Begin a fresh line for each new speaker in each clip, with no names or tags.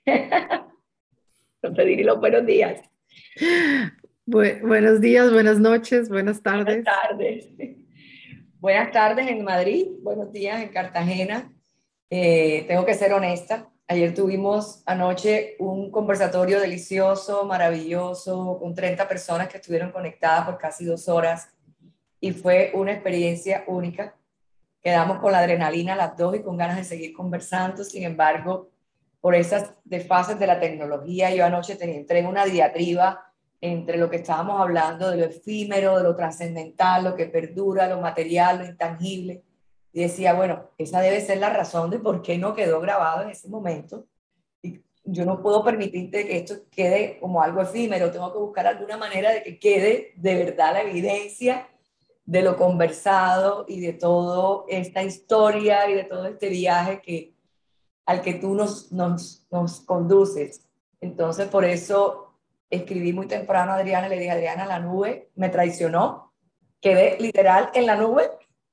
No te diré los buenos días.
Buenos días, buenas noches, buenas
Buenas
tardes.
tardes. Buenas tardes en Madrid, buenos días en Cartagena. Tengo que ser honesta. Ayer tuvimos anoche un conversatorio delicioso, maravilloso, con 30 personas que estuvieron conectadas por casi 2 horas y fue una experiencia única. Quedamos con la adrenalina las dos y con ganas de seguir conversando. Sin embargo, por esas desfases de la tecnología, yo anoche entré en una diatriba entre lo que estábamos hablando de lo efímero, de lo trascendental, lo que perdura, lo material, lo intangible. Y decía, bueno, esa debe ser la razón de por qué no quedó grabado en ese momento. Y yo no puedo permitirte que esto quede como algo efímero, tengo que buscar alguna manera de que quede de verdad la evidencia de lo conversado y de toda esta historia y de todo este viaje al que tú nos conduces. Entonces, por eso escribí muy temprano a Adriana, le dije, Adriana, la nube me traicionó, quedé literal en la nube.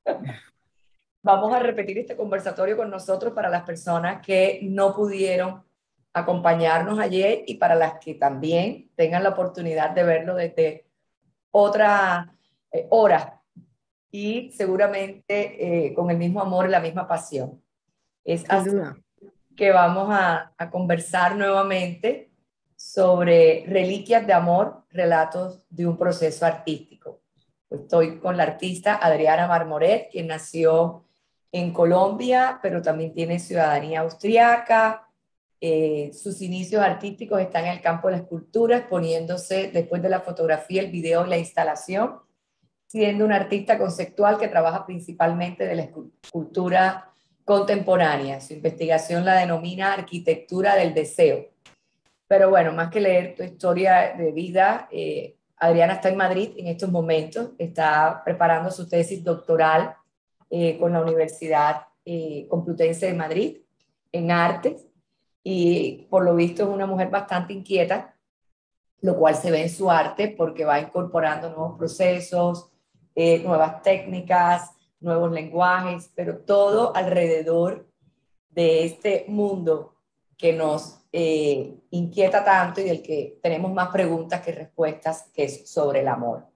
Vamos a repetir este conversatorio con nosotros para las personas que no pudieron acompañarnos ayer y para las que también tengan la oportunidad de verlo desde otra hora y seguramente con el mismo amor y la misma pasión. Es
Sin
así
duda.
que vamos a conversar nuevamente sobre reliquias de amor, relatos de un proceso artístico. Estoy con la artista Adriana Marmoret, quien nació en Colombia, pero también tiene ciudadanía austriaca. Sus inicios artísticos están en el campo de la escultura, exponiéndose después de la fotografía, el video y la instalación, siendo una artista conceptual que trabaja principalmente de la escultura contemporánea. Su investigación la denomina arquitectura del deseo. Pero bueno, más que leer tu historia de vida, Adriana está en Madrid en estos momentos, está preparando su tesis doctoral con la Universidad Complutense de Madrid en artes y por lo visto es una mujer bastante inquieta, lo cual se ve en su arte porque va incorporando nuevos procesos, nuevas técnicas, nuevos lenguajes, pero todo alrededor de este mundo que nos inquieta tanto y del que tenemos más preguntas que respuestas, que es sobre el amor.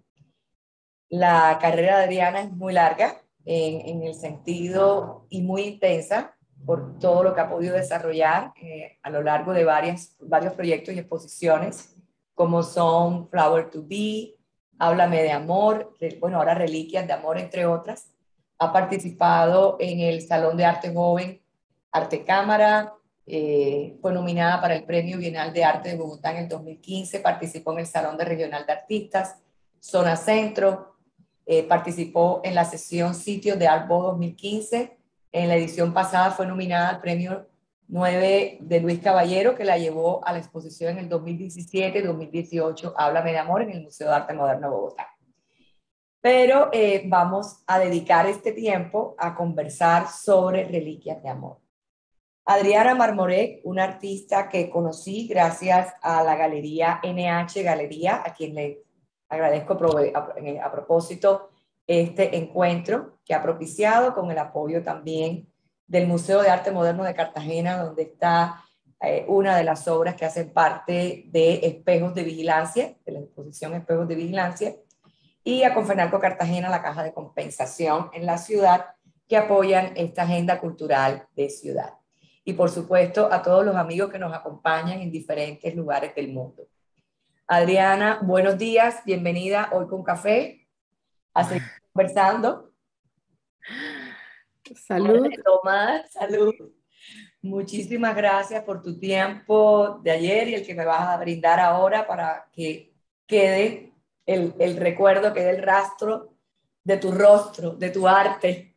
La carrera de Diana es muy larga en el sentido y muy intensa por todo lo que ha podido desarrollar a lo largo de varios proyectos y exposiciones, como son Flower to Be, Háblame de Amor, bueno, ahora Reliquias de Amor, entre otras. Ha participado en el Salón de Arte Joven, Arte Cámara, fue nominada para el Premio Bienal de Arte de Bogotá en el 2015, participó en el Salón de Regional de Artistas, Zona Centro, participó en la sesión Sitios de Artbo 2015. En la edición pasada fue nominada al premio 9 de Luis Caballero, que la llevó a la exposición en el 2017 y 2018, Háblame de Amor, en el Museo de Arte Moderno de Bogotá. Pero vamos a dedicar este tiempo a conversar sobre reliquias de amor. Adriana Marmoret, una artista que conocí gracias a la Galería NH Galería, a quien le agradezco a propósito este encuentro que ha propiciado con el apoyo también del Museo de Arte Moderno de Cartagena, donde está una de las obras que hacen parte de Espejos de Vigilancia, de la exposición Espejos de Vigilancia, y a Confenalco Cartagena, la Caja de Compensación en la ciudad, que apoyan esta agenda cultural de ciudad. Y por supuesto a todos los amigos que nos acompañan en diferentes lugares del mundo. Adriana, buenos días, bienvenida hoy con café a seguir conversando. Antes
Salud.
de tomar, salud. Muchísimas gracias por tu tiempo de ayer y el que me vas a brindar ahora para que quede el recuerdo, quede el rastro de tu rostro, de tu arte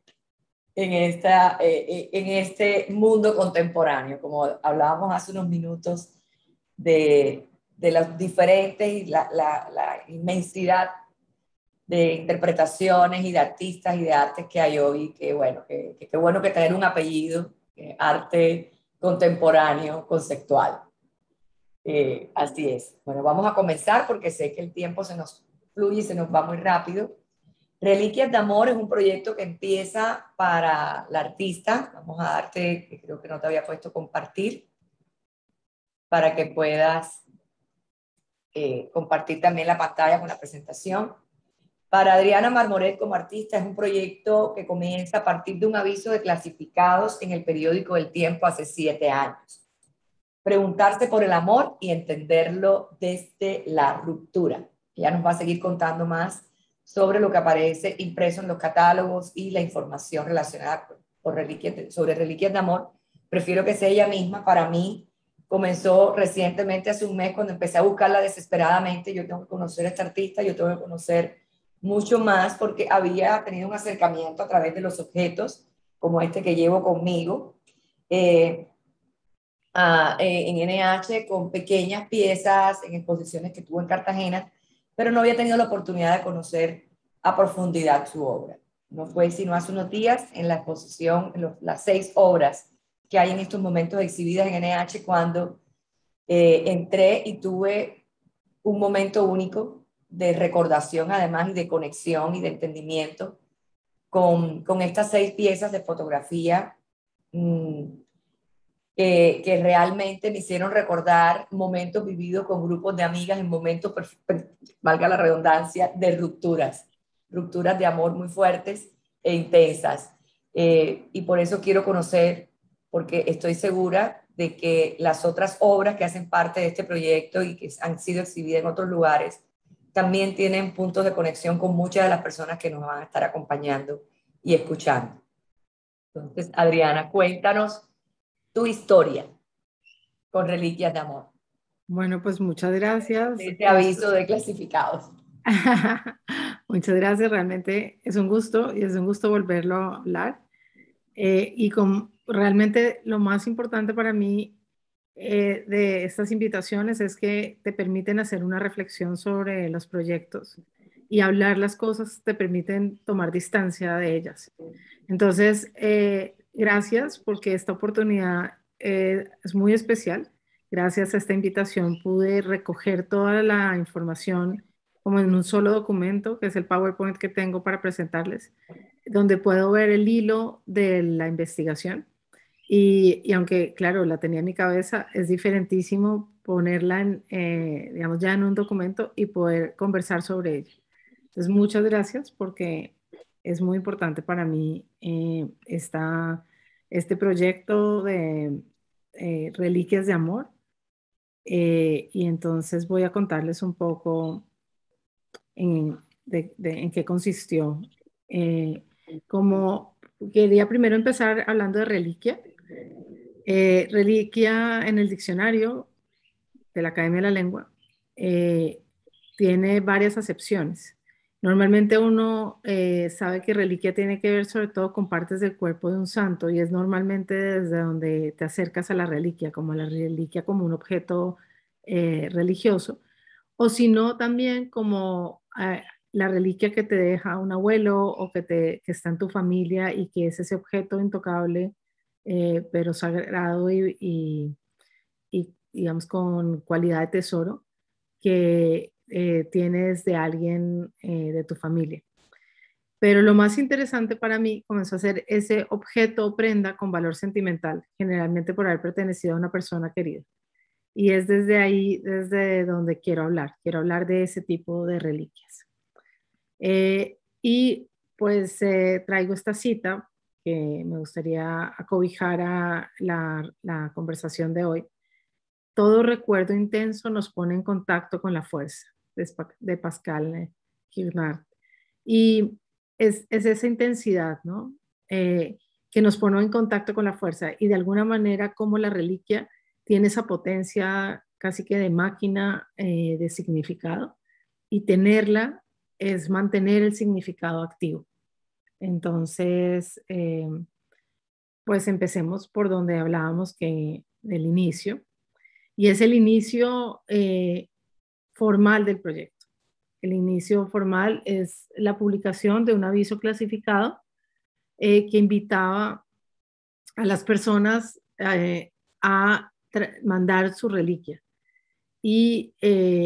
en este mundo contemporáneo, como hablábamos hace unos minutos de las diferentes y la inmensidad de interpretaciones y de artistas y de artes que hay hoy, que bueno, que bueno que tener un apellido, arte contemporáneo, conceptual. Así es. Bueno, vamos a comenzar porque sé que el tiempo se nos fluye y se nos va muy rápido. Reliquias de Amor es un proyecto que empieza para la artista. Vamos a darte, que creo que no te había puesto compartir. para que puedas compartir también la pantalla con la presentación. Para Adriana Marmoret como artista es un proyecto que comienza a partir de un aviso de clasificados en el periódico El Tiempo hace 7 años. Preguntarse por el amor y entenderlo desde la ruptura. Ella nos va a seguir contando más sobre lo que aparece impreso en los catálogos y la información relacionada sobre reliquias de amor. Prefiero que sea ella misma. Para mí comenzó recientemente, hace un mes, cuando empecé a buscarla desesperadamente. Yo tengo que conocer a esta artista, yo tengo que conocer mucho más, porque había tenido un acercamiento a través de los objetos, como este que llevo conmigo, en NH, con pequeñas piezas en exposiciones que tuvo en Cartagena, pero no había tenido la oportunidad de conocer a profundidad su obra. No fue sino hace unos días en la exposición, las 6 obras que hay en estos momentos exhibidas en NH, cuando entré y tuve un momento único de recordación, además, y de conexión y de entendimiento con estas 6 piezas de fotografía que realmente me hicieron recordar momentos vividos con grupos de amigas en momentos, valga la redundancia, de rupturas de amor muy fuertes e intensas. Y por eso quiero conocer, porque estoy segura de que las otras obras que hacen parte de este proyecto y que han sido exhibidas en otros lugares también tienen puntos de conexión con muchas de las personas que nos van a estar acompañando y escuchando. Entonces, Adriana, cuéntanos tu historia con Reliquias de Amor,
Bueno, pues muchas gracias.
de este aviso de clasificados.
Muchas gracias, realmente es un gusto y es un gusto volverlo a hablar. Realmente lo más importante para mí de estas invitaciones es que te permiten hacer una reflexión sobre los proyectos y hablar las cosas, te permiten tomar distancia de ellas. Entonces, gracias porque esta oportunidad es muy especial. Gracias a esta invitación pude recoger toda la información como en un solo documento, que es el PowerPoint que tengo para presentarles, donde puedo ver el hilo de la investigación. Y aunque, claro, la tenía en mi cabeza, es diferentísimo ponerla digamos, ya en un documento y poder conversar sobre ella. Entonces, muchas gracias porque es muy importante para mí este proyecto de Reliquias de Amor. Y entonces voy a contarles un poco en qué consistió. Como quería primero empezar hablando de reliquia. Reliquia en el diccionario de la Academia de la Lengua tiene varias acepciones. Normalmente uno sabe que reliquia tiene que ver sobre todo con partes del cuerpo de un santo y es normalmente desde donde te acercas a la reliquia, como la reliquia como un objeto religioso, o si no también como la reliquia que te deja un abuelo o que está en tu familia y que es ese objeto intocable, pero sagrado y, digamos con cualidad de tesoro que tienes de alguien de tu familia. Pero lo más interesante para mí comenzó a ser ese objeto o prenda con valor sentimental, generalmente por haber pertenecido a una persona querida. Y es desde ahí, desde donde quiero hablar de ese tipo de reliquias. Y pues traigo esta cita que me gustaría acobijar a la conversación de hoy. Todo recuerdo intenso nos pone en contacto con la fuerza, de Pascal Girard. Y es esa intensidad, ¿no? Que nos pone en contacto con la fuerza y de alguna manera como la reliquia tiene esa potencia casi que de máquina de significado y tenerla es mantener el significado activo. Entonces, pues empecemos por donde hablábamos que del inicio y es el inicio formal del proyecto. El inicio formal es la publicación de un aviso clasificado que invitaba a las personas a mandar su reliquia. Y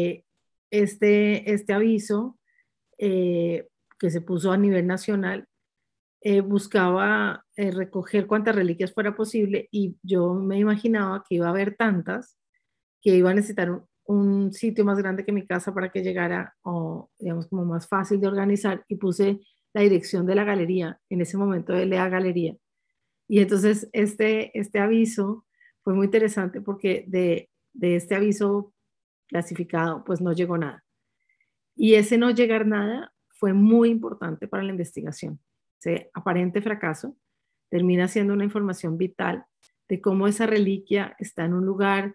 este aviso que se puso a nivel nacional buscaba recoger cuantas reliquias fuera posible y yo me imaginaba que iba a haber tantas que iba a necesitar un sitio más grande que mi casa para que llegara, o digamos como más fácil de organizar, y puse la dirección de la galería, en ese momento de la galería. Y entonces este aviso fue muy interesante porque de este aviso clasificado pues no llegó nada. Y ese no llegar nada fue muy importante para la investigación. Ese aparente fracaso termina siendo una información vital de cómo esa reliquia está en un lugar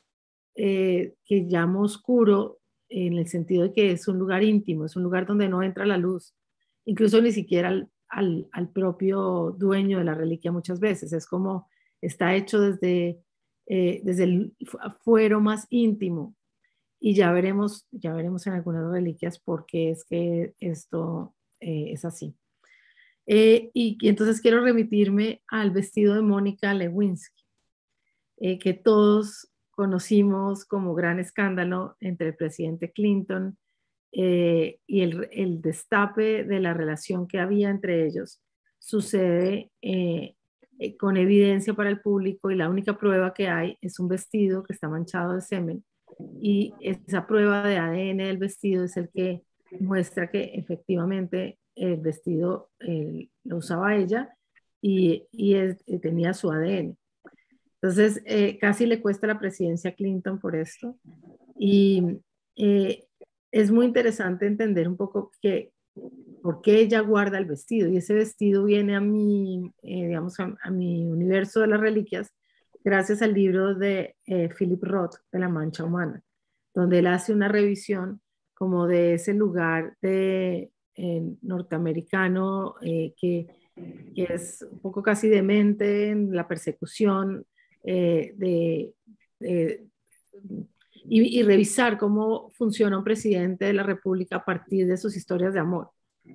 que llamo oscuro, en el sentido de que es un lugar íntimo, es un lugar donde no entra la luz, incluso ni siquiera al propio dueño de la reliquia muchas veces. Es como está hecho desde el fuero más íntimo. Y ya veremos en algunas reliquias por qué es que esto es así. Y entonces quiero remitirme al vestido de Mónica Lewinsky, que todos conocimos como gran escándalo entre el presidente Clinton y el destape de la relación que había entre ellos sucede con evidencia para el público, y la única prueba que hay es un vestido que está manchado de semen, y esa prueba de ADN del vestido es el que muestra que efectivamente el vestido lo usaba ella y tenía su ADN. Entonces, casi le cuesta la presidencia a Clinton por esto. Y eh, es muy interesante entender un poco por qué ella guarda el vestido. Y ese vestido viene a mi, digamos, a mi universo de las reliquias gracias al libro de Philip Roth, de La Mancha Humana, donde él hace una revisión como de ese lugar de, norteamericano que es un poco casi demente en la persecución de, de y revisar cómo funciona un presidente de la República a partir de sus historias de amor,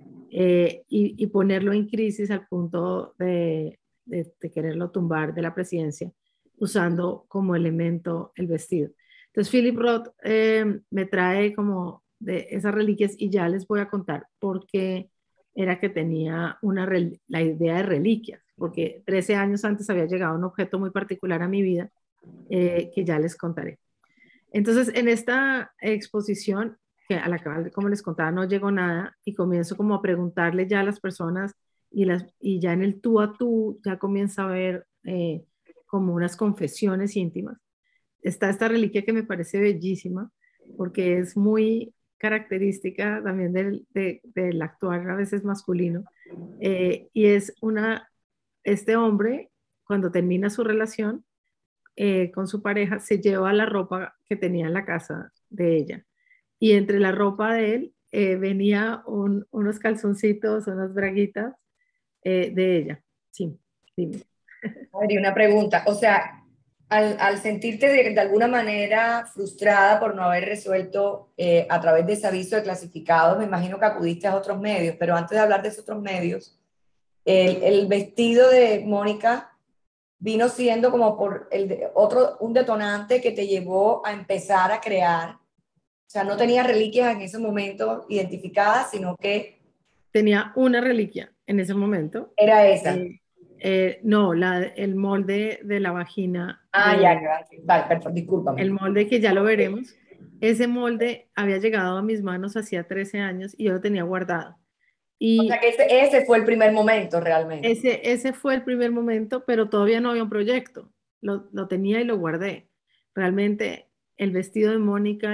y ponerlo en crisis al punto de quererlo tumbar de la presidencia usando como elemento el vestido. Entonces Philip Roth me trae como de esas reliquias, y ya les voy a contar por qué era que tenía la idea de reliquias, porque 13 años antes había llegado un objeto muy particular a mi vida, que ya les contaré. Entonces, en esta exposición, que a la que, como les contaba, no llegó nada, y comienzo como a preguntarle ya a las personas, y ya en el tú a tú ya comienza a ver como unas confesiones íntimas. Está esta reliquia que me parece bellísima, porque es muy característica también del actuar a veces masculino, y es este hombre, cuando termina su relación, con su pareja, se lleva la ropa que tenía en la casa de ella. Y entre la ropa de él venía unos calzoncitos, unas braguitas de ella. Sí, dime.
A ver, y una pregunta, o sea, al sentirte de alguna manera frustrada por no haber resuelto a través de ese aviso de clasificados, me imagino que acudiste a otros medios, pero antes de hablar de esos otros medios, el vestido de Mónica vino siendo como por un detonante que te llevó a empezar a crear. O sea, no tenía reliquias en ese momento identificadas, sino que
Tenía una reliquia en ese momento.
era esa.
No, el molde de la vagina,
Ah, ya, gracias. Vale, perfecto, discúlpame.
el molde que ya lo veremos. Ese molde había llegado a mis manos hacía 13 años y yo lo tenía guardado.
O sea
Y
que ese fue el primer momento realmente.
ese fue el primer momento, pero todavía no había un proyecto. Lo tenía y lo guardé. Realmente el vestido de Mónica,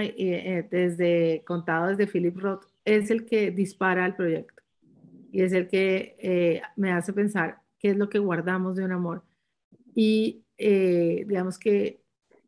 contado desde Philip Roth, es el que dispara el proyecto, y es el que me hace pensar qué es lo que guardamos de un amor. Y digamos que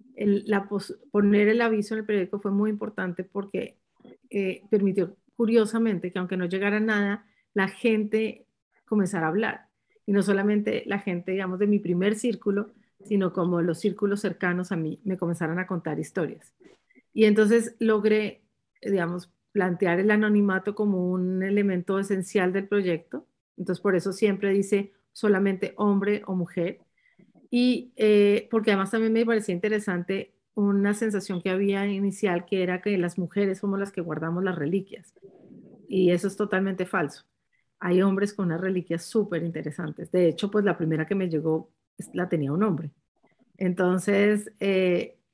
poner el aviso en el periódico fue muy importante porque permitió, curiosamente, que aunque no llegara nada, la gente comenzara a hablar. Y no solamente la gente, digamos, de mi primer círculo, sino como los círculos cercanos a mí me comenzaron a contar historias. Y entonces logré, digamos, plantear el anonimato como un elemento esencial del proyecto. Entonces, por eso siempre dice solamente hombre o mujer. Y porque además también me parecía interesante una sensación que había inicial, que era que las mujeres somos las que guardamos las reliquias. Y eso es totalmente falso. Hay hombres con unas reliquias súper interesantes. De hecho, pues la primera que me llegó la tenía un hombre. Entonces,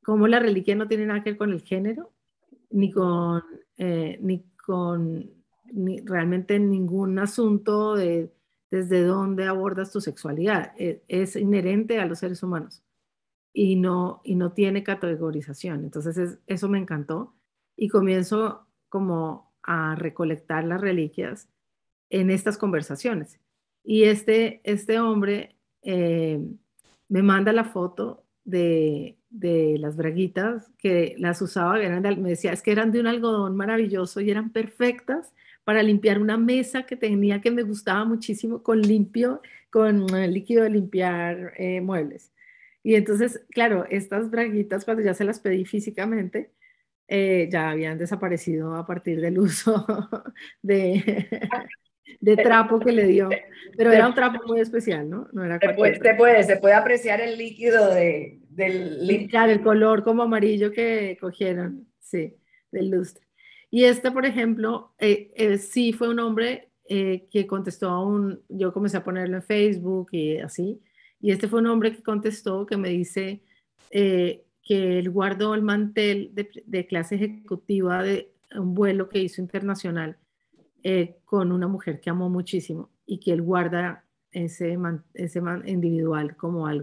cómo la reliquia no tiene nada que ver con el género, ni con, ni con realmente ningún asunto de desde dónde abordas tu sexualidad. Es inherente a los seres humanos y no tiene categorización. Entonces eso me encantó y comienzo como a recolectar las reliquias en estas conversaciones. Y este hombre me manda la foto de las braguitas que las usaba, me decía, es que eran de un algodón maravilloso y eran perfectas para limpiar una mesa que tenía que me gustaba muchísimo con líquido de limpiar muebles. Y entonces, claro, estas braguitas cuando ya se las pedí físicamente, ya habían desaparecido a partir del uso de, de trapo que le dio. Pero era un
Se,
trapo muy especial, ¿no? No era cualquier trapo.
se puede apreciar el líquido del
Y claro, el color como amarillo que cogieron, sí, del lustre. Y este, por ejemplo, sí fue un hombre que contestó yo comencé a ponerlo en Facebook y así, y este fue un hombre que contestó, que me dice que él guardó el mantel de clase ejecutiva de un vuelo que hizo internacional con una mujer que amó muchísimo y que él guarda individual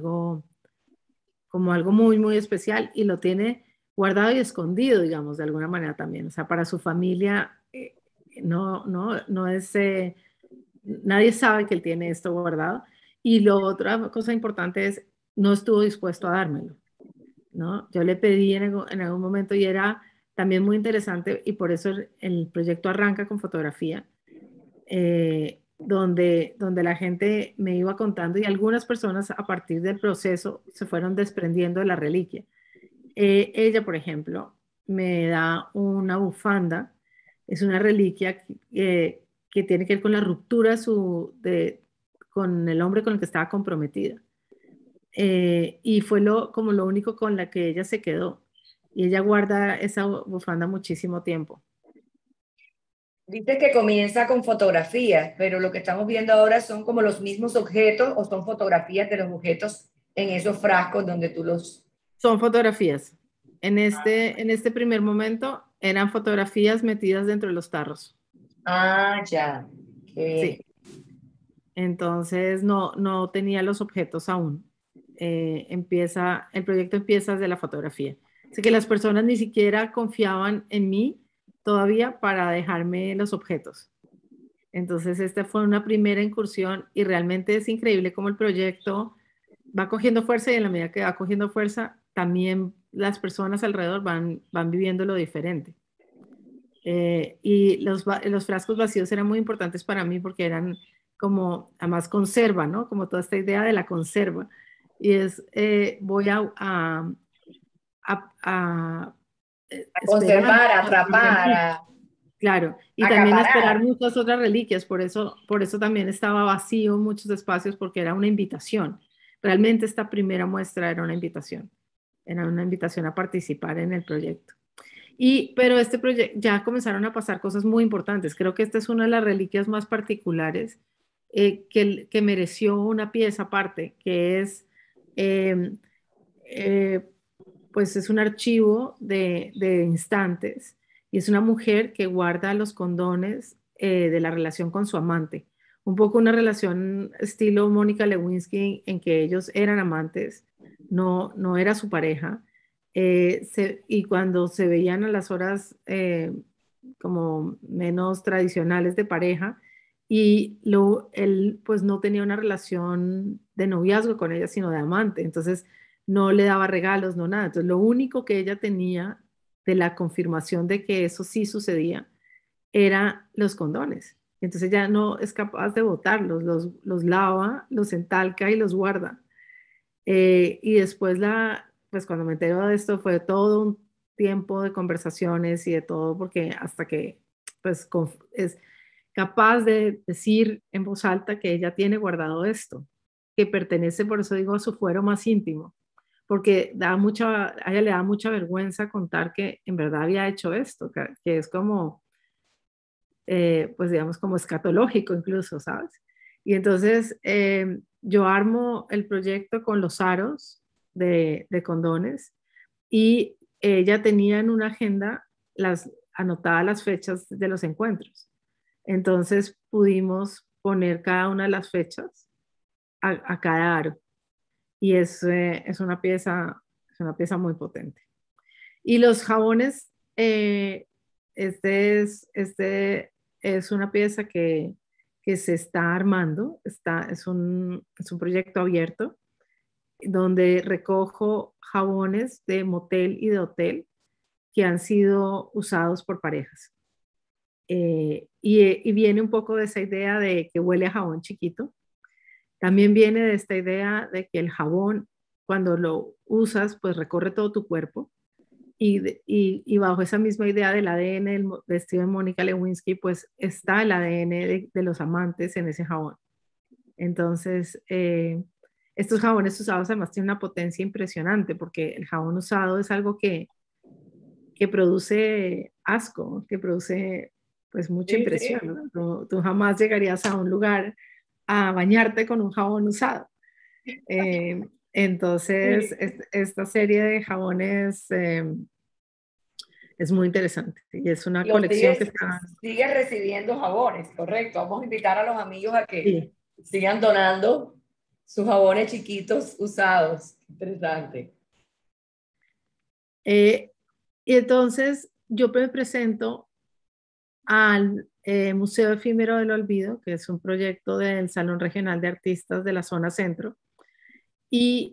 como algo muy, muy especial y lo tiene guardado y escondido, digamos, de alguna manera también. O sea, para su familia no es, nadie sabe que él tiene esto guardado. Y lo otra cosa importante es, no estuvo dispuesto a dármelo, ¿no? Yo le pedí en algún momento y era también muy interesante y por eso el proyecto arranca con fotografía, donde la gente me iba contando y algunas personas a partir del proceso se fueron desprendiendo de la reliquia. Ella, por ejemplo, me da una bufanda, es una reliquia que tiene que ver con la ruptura con el hombre con el que estaba comprometida. Y fue como lo único con la que ella se quedó. Y ella guarda esa bufanda muchísimo tiempo.
Dice que comienza con fotografías, pero lo que estamos viendo ahora son como los mismos objetos o son fotografías de los objetos en esos frascos donde tú los...
Son fotografías. En este primer momento eran fotografías metidas dentro de los tarros.
Ah, ya. Qué bien.
Sí. Entonces no tenía los objetos aún. El proyecto empieza desde la fotografía. Así que las personas ni siquiera confiaban en mí todavía para dejarme los objetos. Entonces esta fue una primera incursión y realmente es increíble cómo el proyecto va cogiendo fuerza y en la medida que va cogiendo fuerza, también las personas alrededor van viviendo lo diferente. Y los frascos vacíos eran muy importantes para mí porque eran como, además conserva, ¿no? Como toda esta idea de la conserva. Y voy a
A
esperar,
conservar, a atrapar,
claro, y
a
también a
acaparar.
esperar muchas otras reliquias, por eso también estaba vacío muchos espacios porque era una invitación. Realmente esta primera muestra era una invitación a participar en el proyecto. Pero este proyecto ya comenzaron a pasar cosas muy importantes. Creo que esta es una de las reliquias más particulares que mereció una pieza aparte, que es, eh, eh, pues es un archivo de instantes y es una mujer que guarda los condones de la relación con su amante. Un poco una relación estilo Mónica Lewinsky en que ellos eran amantes, no era su pareja y cuando se veían a las horas como menos tradicionales de pareja, él pues no tenía una relación de noviazgo con ella, sino de amante, entonces no le daba regalos, no nada. Entonces lo único que ella tenía de la confirmación de que eso sí sucedía era los condones. Entonces ya no es capaz de botarlos, los lava, los entalca y los guarda. Y después pues cuando me entero de esto fue todo un tiempo de conversaciones y de todo, porque hasta que pues es capaz de decir en voz alta que ella tiene guardado esto, que pertenece, por eso digo, a su fuero más íntimo, porque a ella le da mucha vergüenza contar que en verdad había hecho esto, que es como, pues digamos, como escatológico incluso, ¿sabes? Y entonces yo armo el proyecto con los aros de condones y ella tenía en una agenda anotadas las fechas de los encuentros. Entonces pudimos poner cada una de las fechas a cada aro y es una pieza muy potente. Y los jabones, este es una pieza que se está armando, es un proyecto abierto donde recojo jabones de motel y de hotel que han sido usados por parejas. Y viene un poco de esa idea de que huele a jabón chiquito. También viene de esta idea de que el jabón, cuando lo usas, pues recorre todo tu cuerpo. Y bajo esa misma idea del ADN del vestido de Mónica Lewinsky, pues está el ADN de los amantes en ese jabón. Entonces, estos jabones usados además tienen una potencia impresionante porque el jabón usado es algo que produce asco, que produce pues mucha
Sí,
impresión,
sí.
¿no? Tú jamás llegarías a un lugar a bañarte con un jabón usado. Entonces,
Sí.
esta serie de jabones es muy interesante y es una
Lo
colección que está...
sigues recibiendo jabones, correcto. Vamos a invitar a los amigos a que
Sí.
sigan donando sus jabones chiquitos usados. Interesante.
Y entonces yo me presento al Museo Efímero del Olvido, que es un proyecto del Salón Regional de Artistas de la Zona Centro, y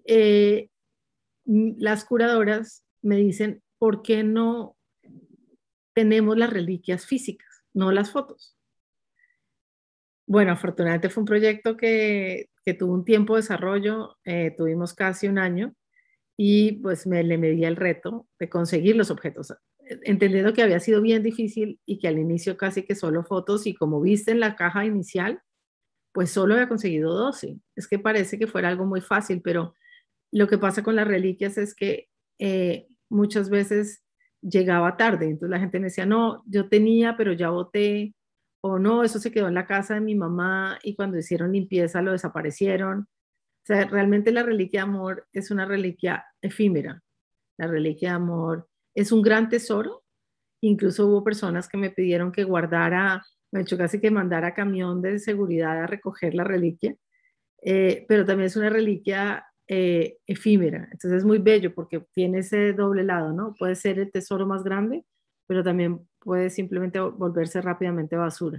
las curadoras me dicen, ¿por qué no tenemos las reliquias físicas, no las fotos? Bueno, afortunadamente fue un proyecto que tuvo un tiempo de desarrollo, tuvimos casi un año, y pues le medí el reto de conseguir los objetos, entendiendo que había sido bien difícil y que al inicio casi que solo fotos y como viste en la caja inicial, pues solo había conseguido 12. Es que parece que fuera algo muy fácil, pero lo que pasa con las reliquias es que muchas veces llegaba tarde, entonces la gente me decía, no, yo tenía, pero ya boté, o no, eso se quedó en la casa de mi mamá y cuando hicieron limpieza lo desaparecieron. O sea, realmente la reliquia de amor es una reliquia efímera. La reliquia de amor es un gran tesoro. Incluso hubo personas que me pidieron que guardara, me ha hecho casi que mandara camión de seguridad a recoger la reliquia, pero también es una reliquia efímera. Entonces es muy bello porque tiene ese doble lado, ¿no? Puede ser el tesoro más grande, pero también puede simplemente volverse rápidamente basura.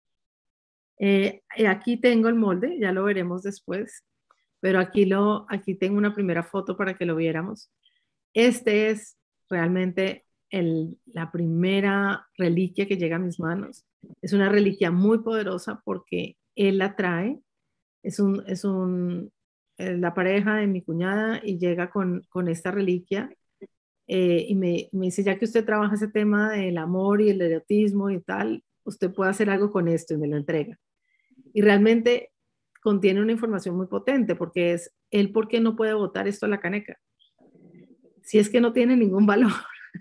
Aquí tengo el molde, ya lo veremos después, pero aquí tengo una primera foto para que lo viéramos. Este es realmente la primera reliquia que llega a mis manos. Es una reliquia muy poderosa porque él la trae, es la pareja de mi cuñada y llega con esta reliquia y me dice, ya que usted trabaja ese tema del amor y el erotismo y tal, usted puede hacer algo con esto y me lo entrega. Y realmente contiene una información muy potente porque es él por qué no puede botar esto a la caneca. Si es que no tiene ningún valor,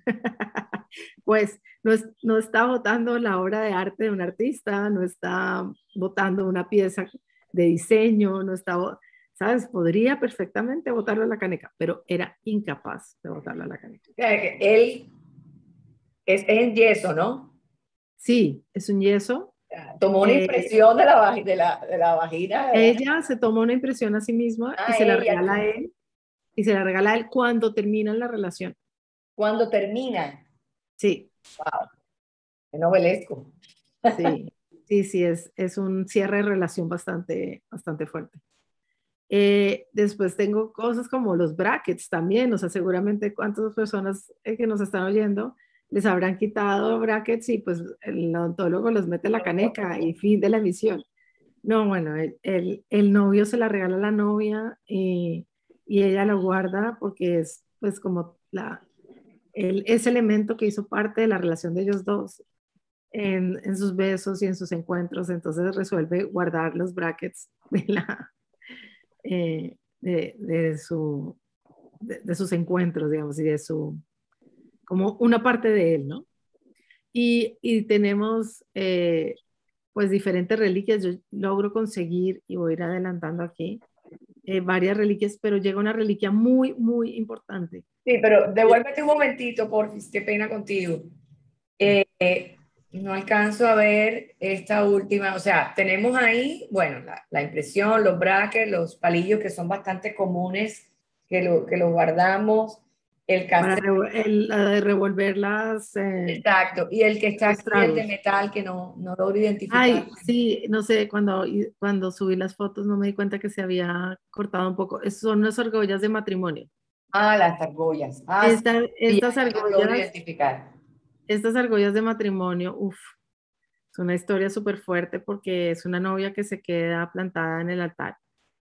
pues no está votando la obra de arte de un artista, no está votando una pieza de diseño, no está, ¿sabes? Podría perfectamente votarlo a la caneca, pero era incapaz de votarlo a la caneca.
O sea, que él es en yeso, ¿no?
Sí, es un yeso.
Tomó una
Eh,
impresión de la vagina.
ella se toma una impresión a sí misma y
Ah,
se la
ella,
regala a él, y se la regala a él cuando terminan la relación.
cuando termina.
Sí,
Wow, qué novelesco.
sí, sí, es un cierre de relación bastante fuerte. Después tengo cosas como los brackets también, o sea, seguramente cuántas personas que nos están oyendo les habrán quitado brackets y pues el odontólogo los mete en la caneca y fin de la emisión. No, bueno, el novio se la regala a la novia y ella lo guarda porque es pues como ese elemento que hizo parte de la relación de ellos dos en sus besos y en sus encuentros, entonces resuelve guardar los brackets de sus encuentros, digamos, y como una parte de él, ¿no? Y tenemos pues diferentes reliquias, yo logro conseguir, y voy a ir adelantando aquí, varias reliquias, pero llega una reliquia muy, muy importante.
Sí, pero devuélvete un momentito, porfis, qué pena contigo. No alcanzo a ver esta última, o sea, tenemos ahí, bueno, la impresión, los brackets, los palillos que son bastante comunes, que lo guardamos, el
Para
cassette,
la de revolver
exacto, y el que está
los
aquí, el de
tragos.
metal, que no logro identificar.
Ay, sí, no sé, cuando subí las fotos no me di cuenta que se había cortado un poco. Son unas argollas de matrimonio.
Ah, las argollas. Ah, sí, sí,
Estas
ya las logro
argollas,
identificar.
estas argollas de matrimonio, uff, es una historia súper fuerte porque es una novia que se queda plantada en el altar.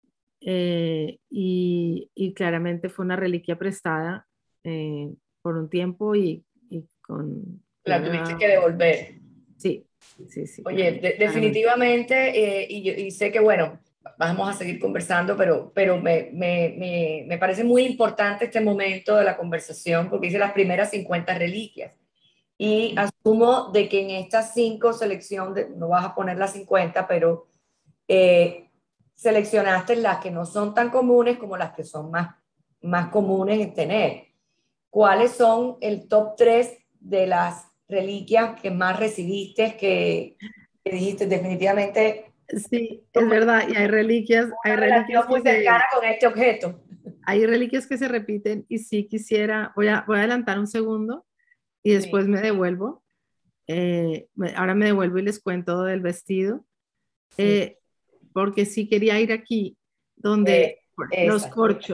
Y claramente fue una reliquia prestada por un tiempo y con
La tuviste
clara,
que devolver.
sí, sí, sí,
Oye,
claramente.
definitivamente, y sé que, bueno, vamos a seguir conversando, pero me parece muy importante este momento de la conversación porque hice las primeras 50 reliquias. Y asumo de que en estas 5 selecciones, no vas a poner las 50, pero eh, seleccionaste las que no son tan comunes como las que son más comunes en tener. ¿Cuáles son el top 3 de las reliquias que más recibiste, que dijiste definitivamente
Sí, es
tuve
verdad, y
una relación muy cercana con este objeto?
hay reliquias que se repiten y sí quisiera, voy a adelantar un segundo y
Sí,
después me devuelvo. Ahora me devuelvo y les cuento del vestido,
sí,
eh, porque sí quería ir aquí,
eh,
donde bueno,
esa.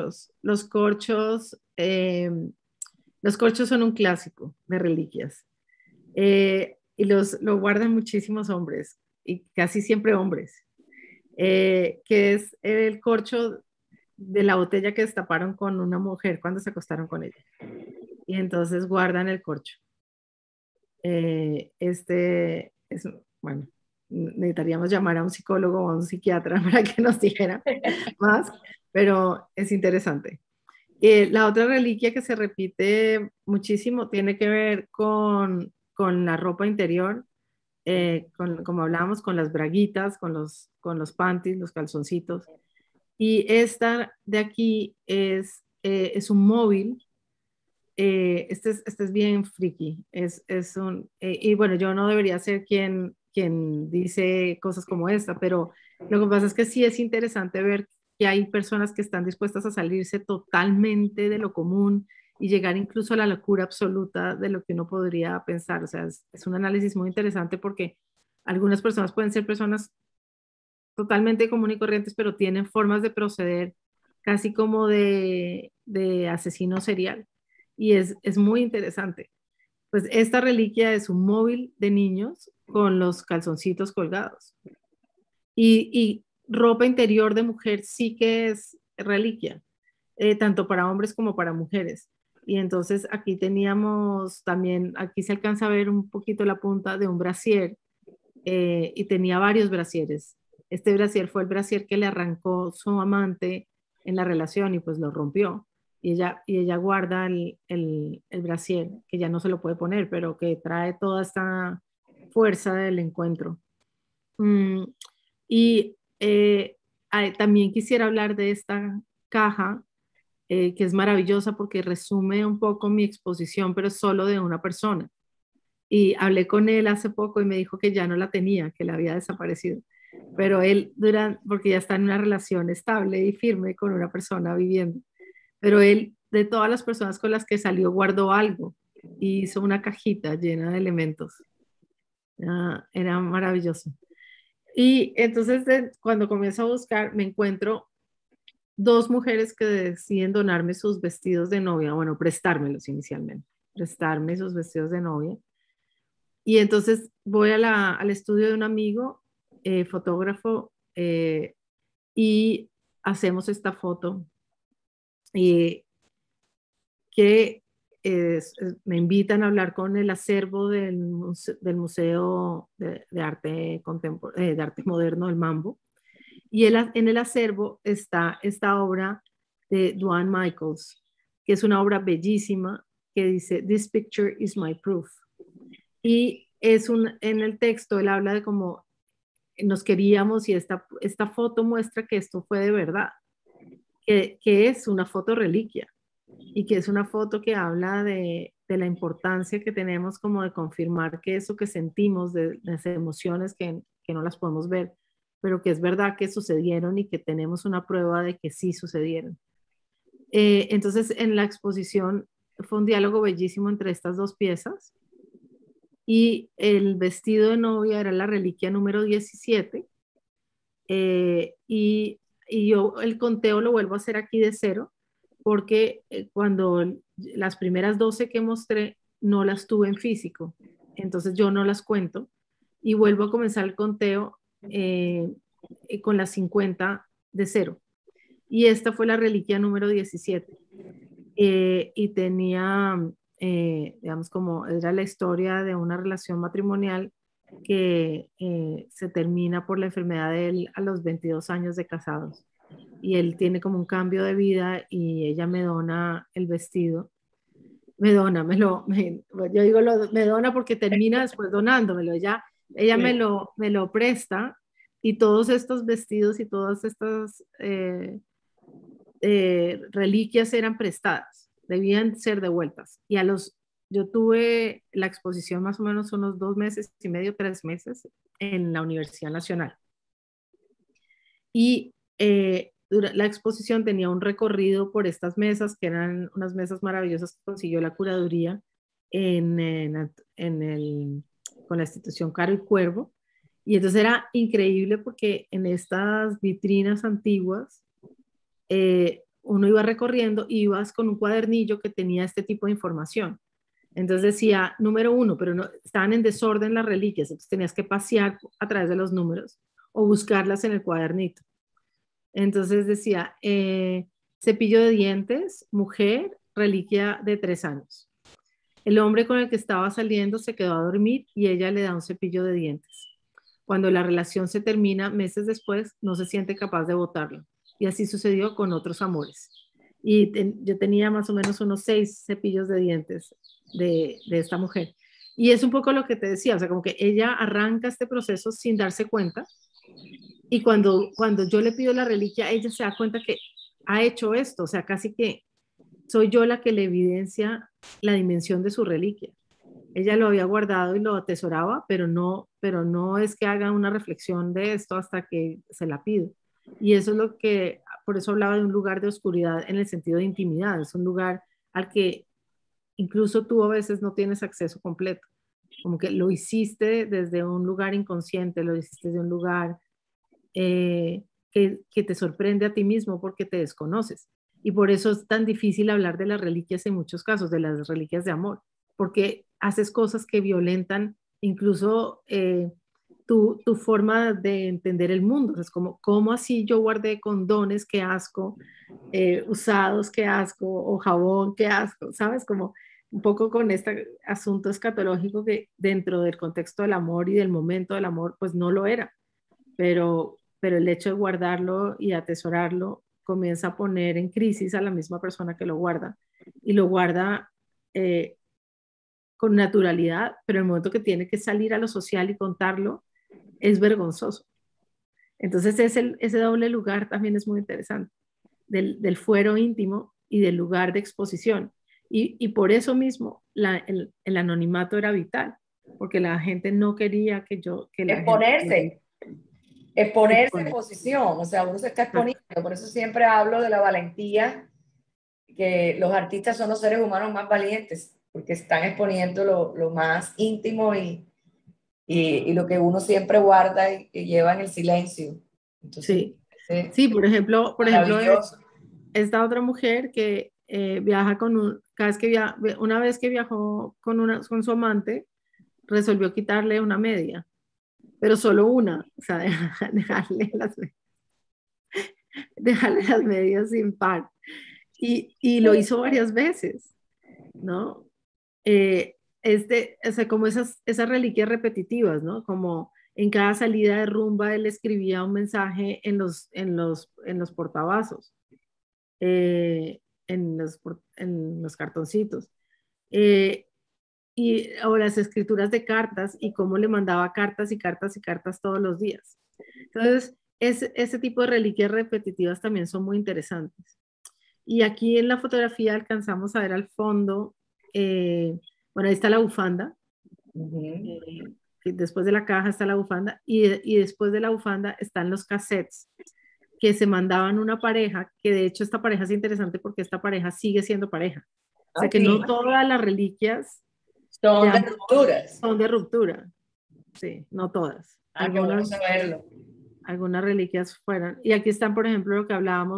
los corchos son un clásico de reliquias. Y lo guardan muchísimos hombres, y casi siempre hombres, que es el corcho de la botella que destaparon con una mujer cuando se acostaron con ella. Y entonces guardan el corcho. Bueno, necesitaríamos llamar a un psicólogo o a un psiquiatra para que nos dijera más, pero es interesante. La otra reliquia que se repite muchísimo tiene que ver con la ropa interior, como hablábamos, con las braguitas, con los panties, los calzoncitos. Y esta de aquí es un móvil. Este es bien friki. Y bueno, yo no debería ser quien dice cosas como esta, pero lo que pasa es que sí es interesante ver que hay personas que están dispuestas a salirse totalmente de lo común y llegar incluso a la locura absoluta de lo que uno podría pensar. O sea, es un análisis muy interesante porque algunas personas pueden ser personas totalmente comunes y corrientes, pero tienen formas de proceder casi como de asesino serial. Y es muy interesante. Pues esta reliquia es un móvil de niños con los calzoncitos colgados. Y ropa interior de mujer sí que es reliquia, tanto para hombres como para mujeres. Y entonces aquí teníamos también, aquí se alcanza a ver un poquito la punta de un brasier, y tenía varios brasieres. Este brasier fue el brasier que le arrancó su amante en la relación y pues lo rompió. Y ella guarda el brasier, que ya no se lo puede poner, pero que trae toda esta fuerza del encuentro. Mm, y también quisiera hablar de esta caja, que es maravillosa porque resume un poco mi exposición, pero es solo de una persona. Y hablé con él hace poco y me dijo que ya no la tenía, que la había desaparecido. Pero él, porque ya está en una relación estable y firme con una persona viviendo, pero él, de todas las personas con las que salió, guardó algo y hizo una cajita llena de elementos. Era maravilloso. Y entonces cuando comienzo a buscar, me encuentro dos mujeres que deciden donarme sus vestidos de novia, bueno, prestármelos inicialmente, prestarme sus vestidos de novia. Y entonces voy al estudio de un amigo, fotógrafo, y hacemos esta foto, y que me invitan a hablar con el acervo del Museo de Arte, de Arte Moderno del Mambo. Y en el acervo está esta obra de Duane Michaels, que es una obra bellísima que dice, "This picture is my proof". Y en el texto él habla de cómo nos queríamos y esta foto muestra que esto fue de verdad. que es una foto reliquia y que es una foto que habla de la importancia que tenemos como de confirmar que eso que sentimos, de las emociones que no las podemos ver, pero que es verdad que sucedieron y que tenemos una prueba de que sí sucedieron. Entonces, en la exposición fue un diálogo bellísimo entre estas dos piezas y el vestido de novia era la reliquia número 17 y yo el conteo lo vuelvo a hacer aquí de cero porque cuando las primeras 12 que mostré no las tuve en físico, entonces yo no las cuento y vuelvo a comenzar el conteo con las 50 de cero. Y esta fue la reliquia número 17. Y tenía, digamos, como era la historia de una relación matrimonial que se termina por la enfermedad de él a los 22 años de casados. Y él tiene como un cambio de vida y ella me dona el vestido. Me dona, yo digo, me dona porque termina después donándomelo. Ella me lo presta y todos estos vestidos y todas estas reliquias eran prestadas, debían ser devueltas. Yo tuve la exposición más o menos unos 2 meses y medio, 3 meses en la Universidad Nacional. Y la exposición tenía un recorrido por estas mesas, que eran unas mesas maravillosas que consiguió la curaduría con la institución Caro y Cuervo. Y entonces era increíble porque en estas vitrinas antiguas, uno iba recorriendo y ibas con un cuadernillo que tenía este tipo de información. Entonces decía número 1, pero no, estaban en desorden las reliquias, entonces tenías que pasear a través de los números o buscarlas en el cuadernito. Entonces decía, cepillo de dientes, mujer, reliquia de 3 años. El hombre con el que estaba saliendo se quedó a dormir y ella le da un cepillo de dientes. Cuando la relación se termina, meses después, no se siente capaz de botarlo. Y así sucedió con otros amores. Y yo tenía más o menos unos 6 cepillos de dientes de esta mujer. Y es un poco lo que te decía, o sea, como que ella arranca este proceso sin darse cuenta. Y cuando yo le pido la reliquia, ella se da cuenta que ha hecho esto, o sea, casi que soy yo la que le evidencia la dimensión de su reliquia. Ella lo había guardado y lo atesoraba, pero no es que haga una reflexión de esto hasta que se la pido. Y eso es lo que, por eso hablaba de un lugar de oscuridad en el sentido de intimidad, es un lugar al que incluso tú a veces no tienes acceso completo, como que lo hiciste desde un lugar inconsciente, lo hiciste desde un lugar que te sorprende a ti mismo porque te desconoces. Y por eso es tan difícil hablar de las reliquias en muchos casos, de las reliquias de amor, porque haces cosas que violentan incluso tu forma de entender el mundo. Es como, ¿cómo así yo guardé condones? Qué asco, usados, qué asco, o jabón, qué asco, ¿sabes? Como un poco con este asunto escatológico que dentro del contexto del amor y del momento del amor, pues no lo era. Pero el hecho de guardarlo y atesorarlo comienza a poner en crisis a la misma persona que lo guarda y lo guarda con naturalidad, pero el momento que tiene que salir a lo social y contarlo es vergonzoso. Entonces ese doble lugar también es muy interesante, del fuero íntimo y del lugar de exposición. Y por eso mismo el anonimato era vital, porque la gente no quería que la gente...
Exponerse en
Expone.
posición, o sea, uno se está exponiendo, por eso siempre hablo de la valentía, que los artistas son los seres humanos más valientes, porque están exponiendo lo más íntimo y lo que uno siempre guarda y lleva en el silencio. Entonces,
Sí, sí, por ejemplo,
maravilloso.
esta otra mujer que viaja cada vez que una vez que viajó con su amante, resolvió quitarle una media, pero solo una, o sea, dejarle las medias sin par. Y lo hizo varias veces, ¿no? O sea, como esas reliquias repetitivas, ¿no? Como en cada salida de rumba él escribía un mensaje en los portavasos, en los cartoncitos. Eh, o las escrituras de cartas y cómo le mandaba cartas y cartas y cartas todos los días. Entonces, ese tipo de reliquias repetitivas también son muy interesantes. Y aquí en la fotografía alcanzamos a ver al fondo, bueno, ahí está la bufanda,
Ujú.
que después de la caja está la bufanda, y después de la bufanda están los cassettes que se mandaban una pareja, que de hecho esta pareja es interesante porque esta pareja sigue siendo pareja. O sea que no
Así,
todas las reliquias
son de
ya
rupturas.
son de ruptura, sí, no todas.
Ah, qué bueno
Algunas,
saberlo.
algunas reliquias fueron. Y aquí están, por ejemplo, lo que hablábamos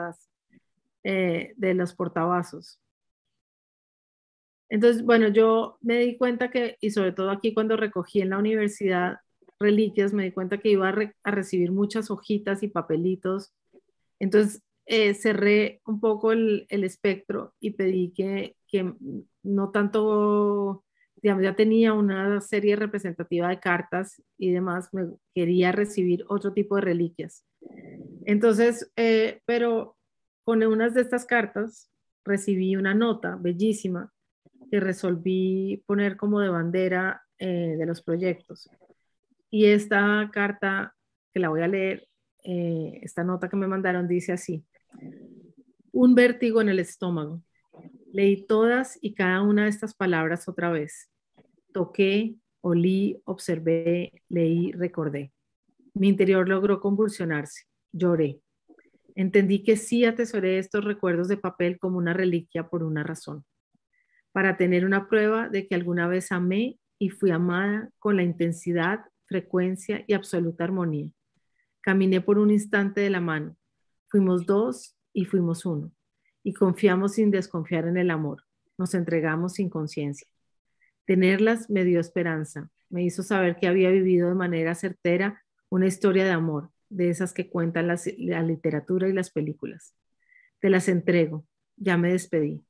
de los portavasos. Entonces, bueno, yo me di cuenta que, y sobre todo aquí cuando recogí en la universidad reliquias, me di cuenta que iba a recibir muchas hojitas y papelitos. Entonces, cerré un poco el espectro y pedí que no tanto, digamos, ya tenía una serie representativa de cartas y demás, me quería recibir otro tipo de reliquias. Entonces, pero con unas de estas cartas recibí una nota bellísima que resolví poner como de bandera de los proyectos. Y esta carta, que la voy a leer, esta nota que me mandaron dice así: un vértigo en el estómago. Leí todas y cada una de estas palabras otra vez. Toqué, olí, observé, leí, recordé. Mi interior logró convulsionarse. Lloré. Entendí que sí atesoré estos recuerdos de papel como una reliquia por una razón, para tener una prueba de que alguna vez amé y fui amada con la intensidad, frecuencia y absoluta armonía. Caminé por un instante de la mano. Fuimos dos y fuimos uno. Y confiamos sin desconfiar en el amor. Nos entregamos sin conciencia. Tenerlas me dio esperanza. Me hizo saber que había vivido de manera certera una historia de amor, de esas que cuentan la literatura y las películas. Te las entrego. Ya me despedí.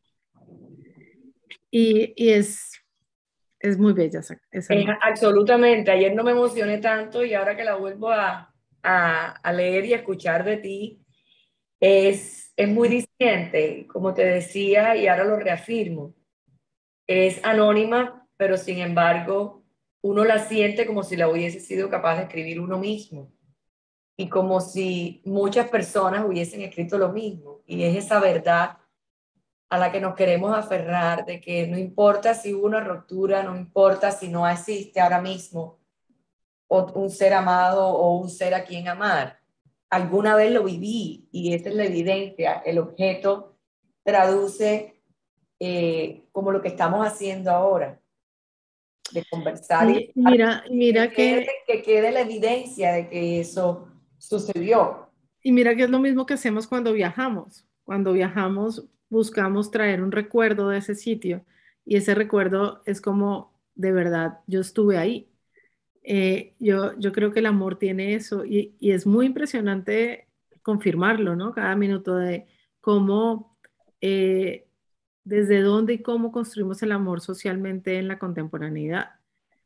Y es muy bella esa
Es
nota.
absolutamente. Ayer no me emocioné tanto y ahora que la vuelvo a leer y a escuchar de ti, es muy diciente, como te decía, y ahora lo reafirmo. Es anónima, pero sin embargo, uno la siente como si la hubiese sido capaz de escribir uno mismo y como si muchas personas hubiesen escrito lo mismo. Y es esa verdad a la que nos queremos aferrar, de que no importa si hubo una ruptura, no importa si no existe ahora mismo un ser amado o un ser a quien amar. Alguna vez lo viví y esa es la evidencia. El objeto traduce como lo que estamos haciendo ahora, de conversar y
Mira
que quede la evidencia de que eso sucedió.
y mira que es lo mismo que hacemos cuando viajamos. Cuando viajamos buscamos traer un recuerdo de ese sitio y ese recuerdo es como, de verdad, yo estuve ahí. Yo creo que el amor tiene eso y es muy impresionante confirmarlo, ¿no? Cada minuto de cómo, eh, desde dónde y cómo construimos el amor socialmente en la contemporaneidad,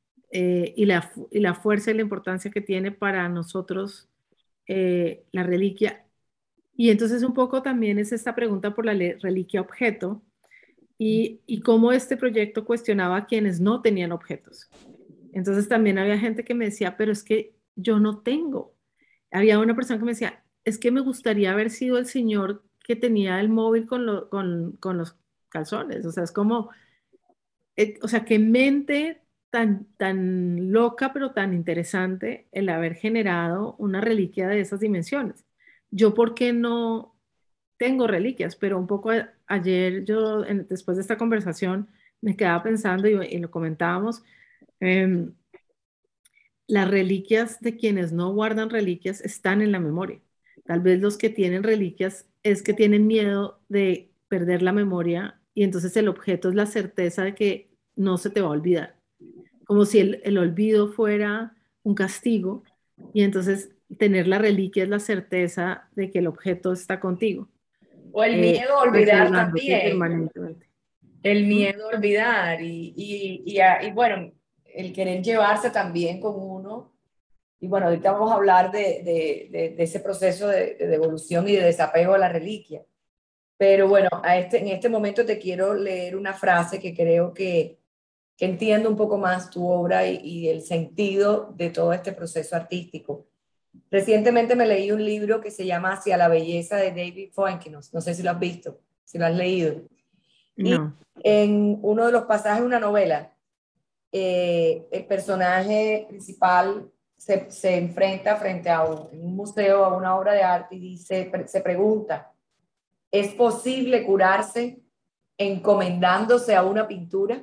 y la fuerza y la importancia que tiene para nosotros la reliquia. Y entonces un poco también es esta pregunta por la reliquia objeto y cómo este proyecto cuestionaba a quienes no tenían objetos. Entonces también había gente que me decía, pero es que yo no tengo. Había una persona que me decía, es que me gustaría haber sido el señor que tenía el móvil con los calzones. O sea, es como, o sea, qué mente tan loca, pero tan interesante el haber generado una reliquia de esas dimensiones. Yo, ¿por qué no tengo reliquias? Pero un poco ayer yo, después de esta conversación, me quedaba pensando y lo comentábamos. em, las reliquias de quienes no guardan reliquias están en la memoria. Tal vez los que tienen reliquias es que tienen miedo de perder la memoria y entonces el objeto es la certeza de que no se te va a olvidar, como si el olvido fuera un castigo y entonces tener la reliquia es la certeza de que el objeto está contigo,
O el miedo a olvidar
respaldándote
también,
permanentemente.
el
¿Mm?
miedo a olvidar y bueno, el querer llevarse también con uno. Y bueno, ahorita vamos a hablar de ese proceso de devolución y de desapego a la reliquia. Pero bueno, en este momento te quiero leer una frase que creo que entiende un poco más tu obra y el sentido de todo este proceso artístico. Recientemente me leí un libro que se llama Hacia la belleza de David Fuenkinos. No sé si lo has visto, si lo has leído. Y
No.
en uno de los pasajes de una novela, el personaje principal se enfrenta frente a un museo, a una obra de arte y dice, se pregunta, ¿es posible curarse encomendándose a una pintura?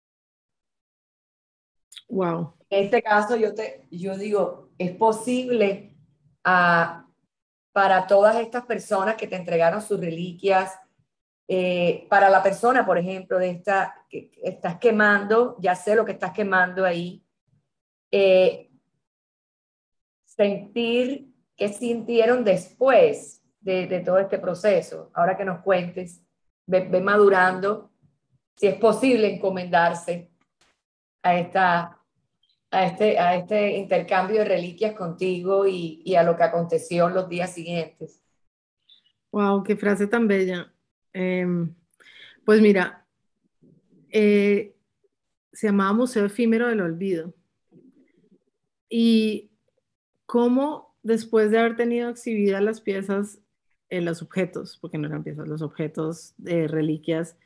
Wow.
En este caso yo digo, ¿es posible para todas estas personas que te entregaron sus reliquias, para la persona, por ejemplo, de esta que estás quemando, ya sé lo que estás quemando ahí, eh, sentir qué sintieron después de todo este proceso? Ahora que nos cuentes, ve madurando, si es posible encomendarse a a este intercambio de reliquias contigo y a lo que aconteció en los días siguientes.
Wow, qué frase tan bella. Pues mira, eh, se llamaba Museo Efímero del Olvido. Y cómo después de haber tenido exhibidas las piezas, los objetos, porque no eran piezas, los objetos de reliquias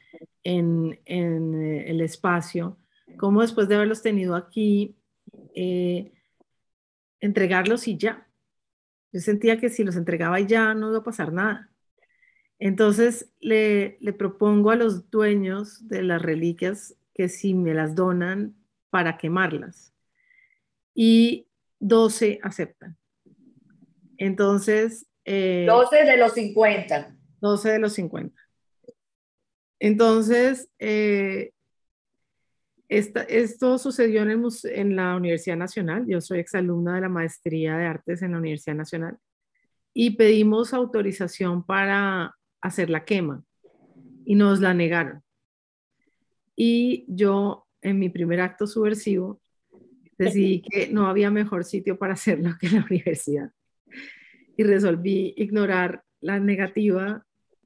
en el espacio, cómo después de haberlos tenido aquí, eh, entregarlos y ya. Yo sentía que si los entregaba y ya no iba a pasar nada. Entonces le propongo a los dueños de las reliquias que si me las donan para quemarlas. Y 12 aceptan. Entonces,
12 de los 50.
12 de los 50. Entonces, esto sucedió en la Universidad Nacional. Yo soy exalumna de la Maestría de Artes en la Universidad Nacional y pedimos autorización para hacer la quema y nos la negaron. Y yo, en mi primer acto subversivo, decidí que no había mejor sitio para hacerlo que la universidad y resolví ignorar la negativa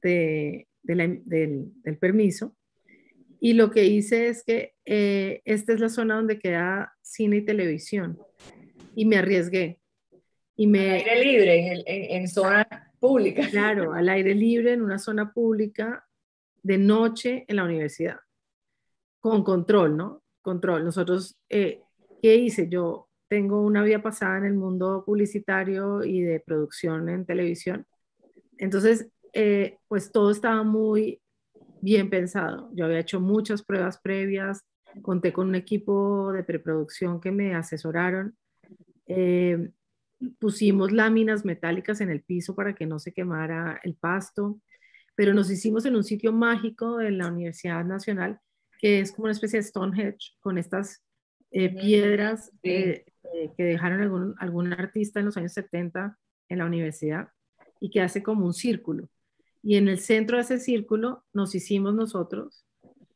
del permiso. Y lo que hice es que esta es la zona donde queda cine y televisión. Y me arriesgué. Y
Al
me,
aire libre, en zonas públicas.
claro, al aire libre, en una zona pública, de noche en la universidad, con control, ¿no? Control. Nosotros, ¿qué hice? Yo tengo una vida pasada en el mundo publicitario y de producción en televisión. Entonces, pues todo estaba muy bien pensado. Yo había hecho muchas pruebas previas, conté con un equipo de preproducción que me asesoraron, eh, pusimos láminas metálicas en el piso para que no se quemara el pasto, pero nos hicimos en un sitio mágico de la Universidad Nacional, que es como una especie de Stonehenge, con estas piedras
Sí.
que dejaron algún artista en los años 70 en la universidad y que hace como un círculo. Y en el centro de ese círculo nos hicimos nosotros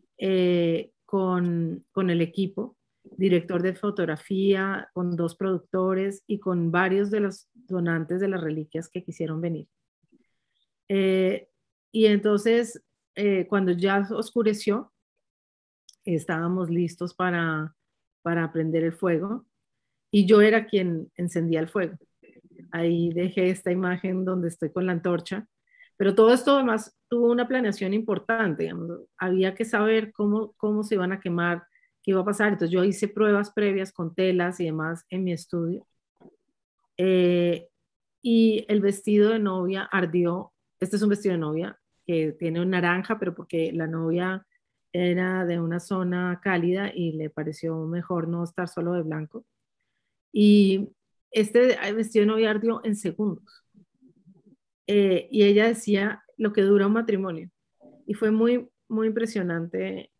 con el equipo, director de fotografía, con 2 productores y con varios de los donantes de las reliquias que quisieron venir. Eh, y entonces, cuando ya oscureció, estábamos listos para prender el fuego y yo era quien encendía el fuego. Ahí dejé esta imagen donde estoy con la antorcha, pero todo esto además tuvo una planeación importante, digamos. Había que saber cómo se iban a quemar, qué iba a pasar. Entonces yo hice pruebas previas con telas y demás en mi estudio. Eh, y el vestido de novia ardió. Este es un vestido de novia que tiene un naranja, pero porque la novia era de una zona cálida y le pareció mejor no estar solo de blanco. Y este vestido de novia ardió en segundos. Y ella decía lo que dura un matrimonio. Y fue muy, muy impresionante.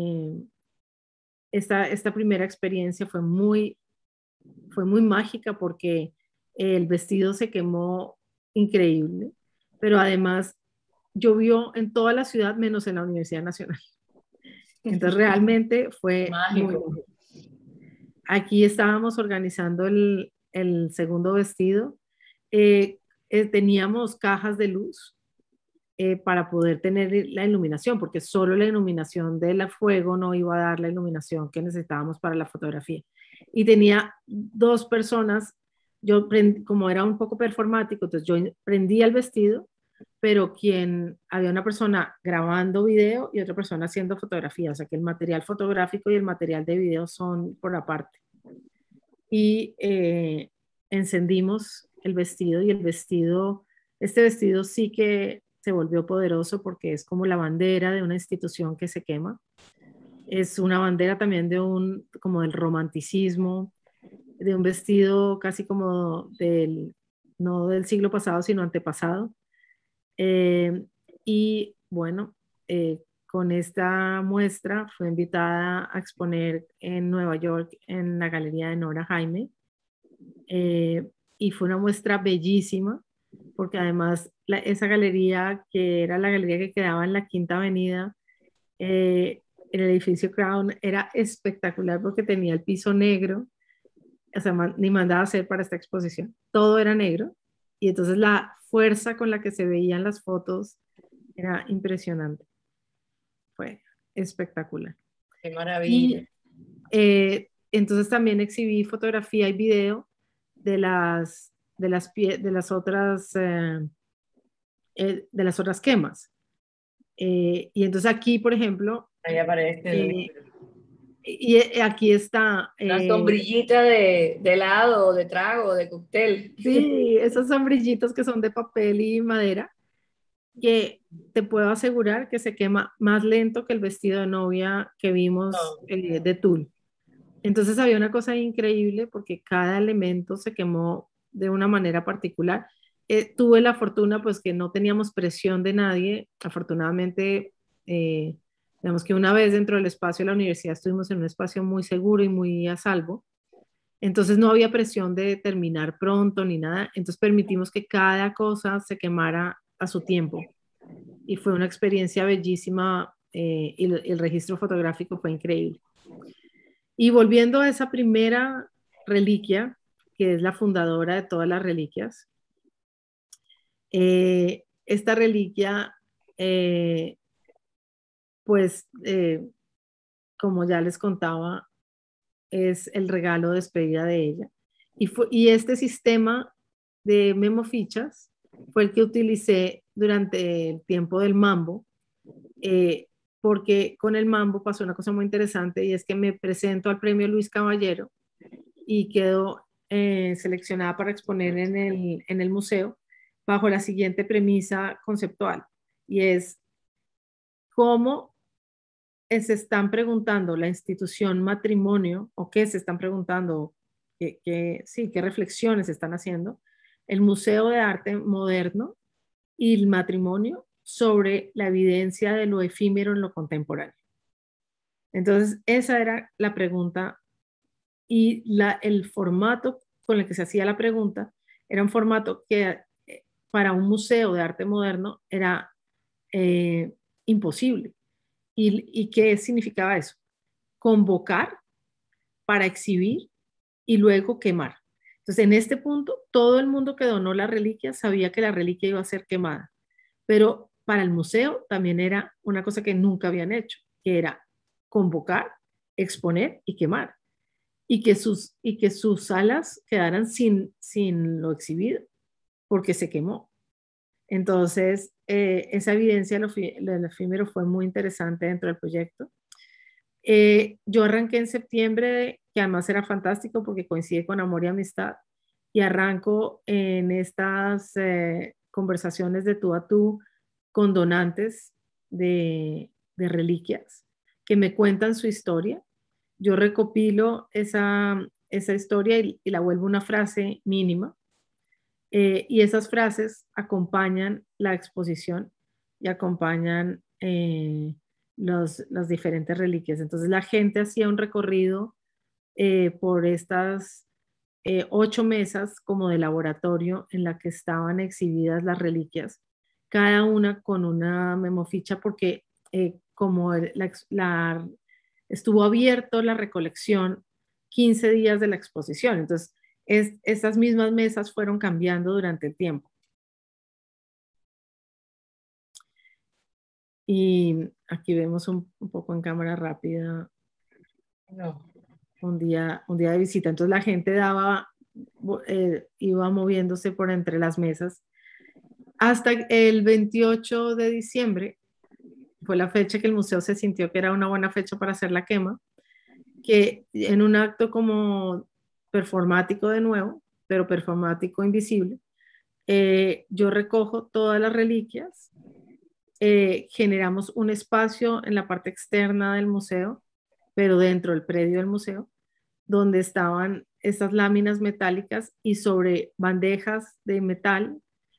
Esta primera experiencia fue muy mágica porque el vestido se quemó increíble, pero además llovió en toda la ciudad menos en la Universidad Nacional. Entonces realmente fue muy
Mágico.
mágico. Aquí estábamos organizando el segundo vestido. Teníamos cajas de luz para poder tener la iluminación, porque solo la iluminación del fuego no iba a dar la iluminación que necesitábamos para la fotografía. Y tenía 2 personas como era un poco performático, entonces yo prendía el vestido, pero había una persona grabando video y otra persona haciendo fotografía, o sea que el material fotográfico y el material de video son por aparte. Y encendimos el vestido y este vestido sí que se volvió poderoso porque es como la bandera de una institución que se quema. Es una bandera también como del romanticismo, de un vestido casi como no del siglo pasado, sino antepasado. Y bueno, con esta muestra fue invitada a exponer en Nueva York en la Galería de Nora Jaime. Y fue una muestra bellísima, porque además esa galería, que era la galería que quedaba en la Quinta Avenida, en el edificio Crown, era espectacular porque tenía el piso negro, o sea, ni mandaba hacer para esta exposición. Todo era negro y entonces la fuerza con la que se veían las fotos era impresionante. Fue espectacular.
Qué maravilla.
Y entonces también exhibí fotografía y video de de las otras quemas. Y entonces aquí, por ejemplo,
Ahí aparece
aquí está.
una sombrillita de helado, de trago, de cóctel.
Sí, esos sombrillitos que son de papel y madera, que te puedo asegurar que se quema más lento que el vestido de novia que vimos
No.
de tul. Entonces había una cosa increíble porque cada elemento se quemó de una manera particular. Tuve la fortuna pues que no teníamos presión de nadie. Afortunadamente, digamos que una vez dentro del espacio de la universidad estuvimos en un espacio muy seguro y muy a salvo. Entonces no había presión de terminar pronto ni nada. Entonces permitimos que cada cosa se quemara a su tiempo. Y fue una experiencia bellísima y el registro fotográfico fue increíble. Y volviendo a esa primera reliquia, que es la fundadora de todas las reliquias, esta reliquia, pues, como ya les contaba, es el regalo de despedida de ella. Y este sistema de memofichas fue el que utilicé durante el tiempo del mambo, porque con el mambo pasó una cosa muy interesante y es que me presento al premio Luis Caballero y quedo seleccionada para exponer en el museo bajo la siguiente premisa conceptual y es cómo se están preguntando la institución matrimonio o qué se están preguntando, sí, qué reflexiones se están haciendo el Museo de Arte Moderno y el matrimonio sobre la evidencia de lo efímero en lo contemporáneo. Entonces, esa era la pregunta y el formato con el que se hacía la pregunta era un formato que para un museo de arte moderno era imposible. ¿Y qué significaba eso? Convocar para exhibir y luego quemar. Entonces, en este punto, todo el mundo que donó la reliquia sabía que la reliquia iba a ser quemada, pero para el museo también era una cosa que nunca habían hecho, que era convocar, exponer y quemar, y que sus salas quedaran sin lo exhibido, porque se quemó. Entonces, esa evidencia del efímero fue muy interesante dentro del proyecto. Yo arranqué en septiembre, que además era fantástico porque coincide con Amor y Amistad, y arranco en estas conversaciones de tú a tú con donantes de reliquias que me cuentan su historia. Yo recopilo esa historia y la vuelvo una frase mínima. Y esas frases acompañan la exposición y acompañan las diferentes reliquias. Entonces la gente hacía un recorrido por estas 8 mesas como de laboratorio en la que estaban exhibidas las reliquias, cada una con una memoficha porque como estuvo abierto la recolección 15 días de la exposición, entonces estas mismas mesas fueron cambiando durante el tiempo. Y aquí vemos un poco en cámara rápida
No.
un día de visita. Entonces la gente daba iba moviéndose por entre las mesas. Hasta el 28 de diciembre fue la fecha que el museo se sintió que era una buena fecha para hacer la quema, que en un acto como performático de nuevo, pero performático invisible, yo recojo todas las reliquias, generamos un espacio en la parte externa del museo, pero dentro del predio del museo, donde estaban estas láminas metálicas y sobre bandejas de metal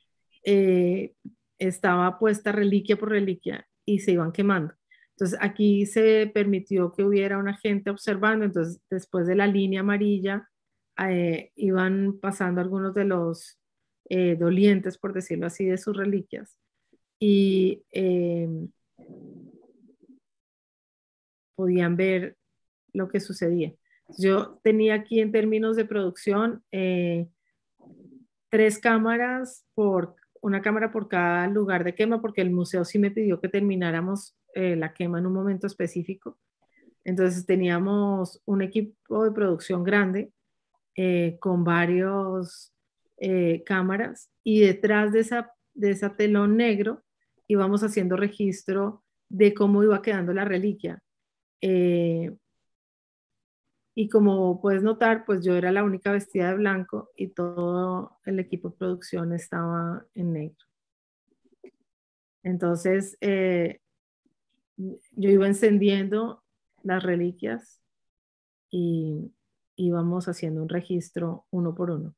estaba puesta reliquia por reliquia y se iban quemando. Entonces aquí se permitió que hubiera una gente observando, entonces después de la línea amarilla iban pasando algunos de los dolientes, por decirlo así, de sus reliquias y podían ver lo que sucedía. Yo tenía aquí en términos de producción 3 cámaras una cámara por cada lugar de quema, porque el museo sí me pidió que termináramos la quema en un momento específico. Entonces teníamos un equipo de producción grande con varios cámaras y detrás de esa telón negro íbamos haciendo registro de cómo iba quedando la reliquia. Y como puedes notar, pues yo era la única vestida de blanco y todo el equipo de producción estaba en negro. Entonces, yo iba encendiendo las reliquias y íbamos haciendo un registro uno por uno.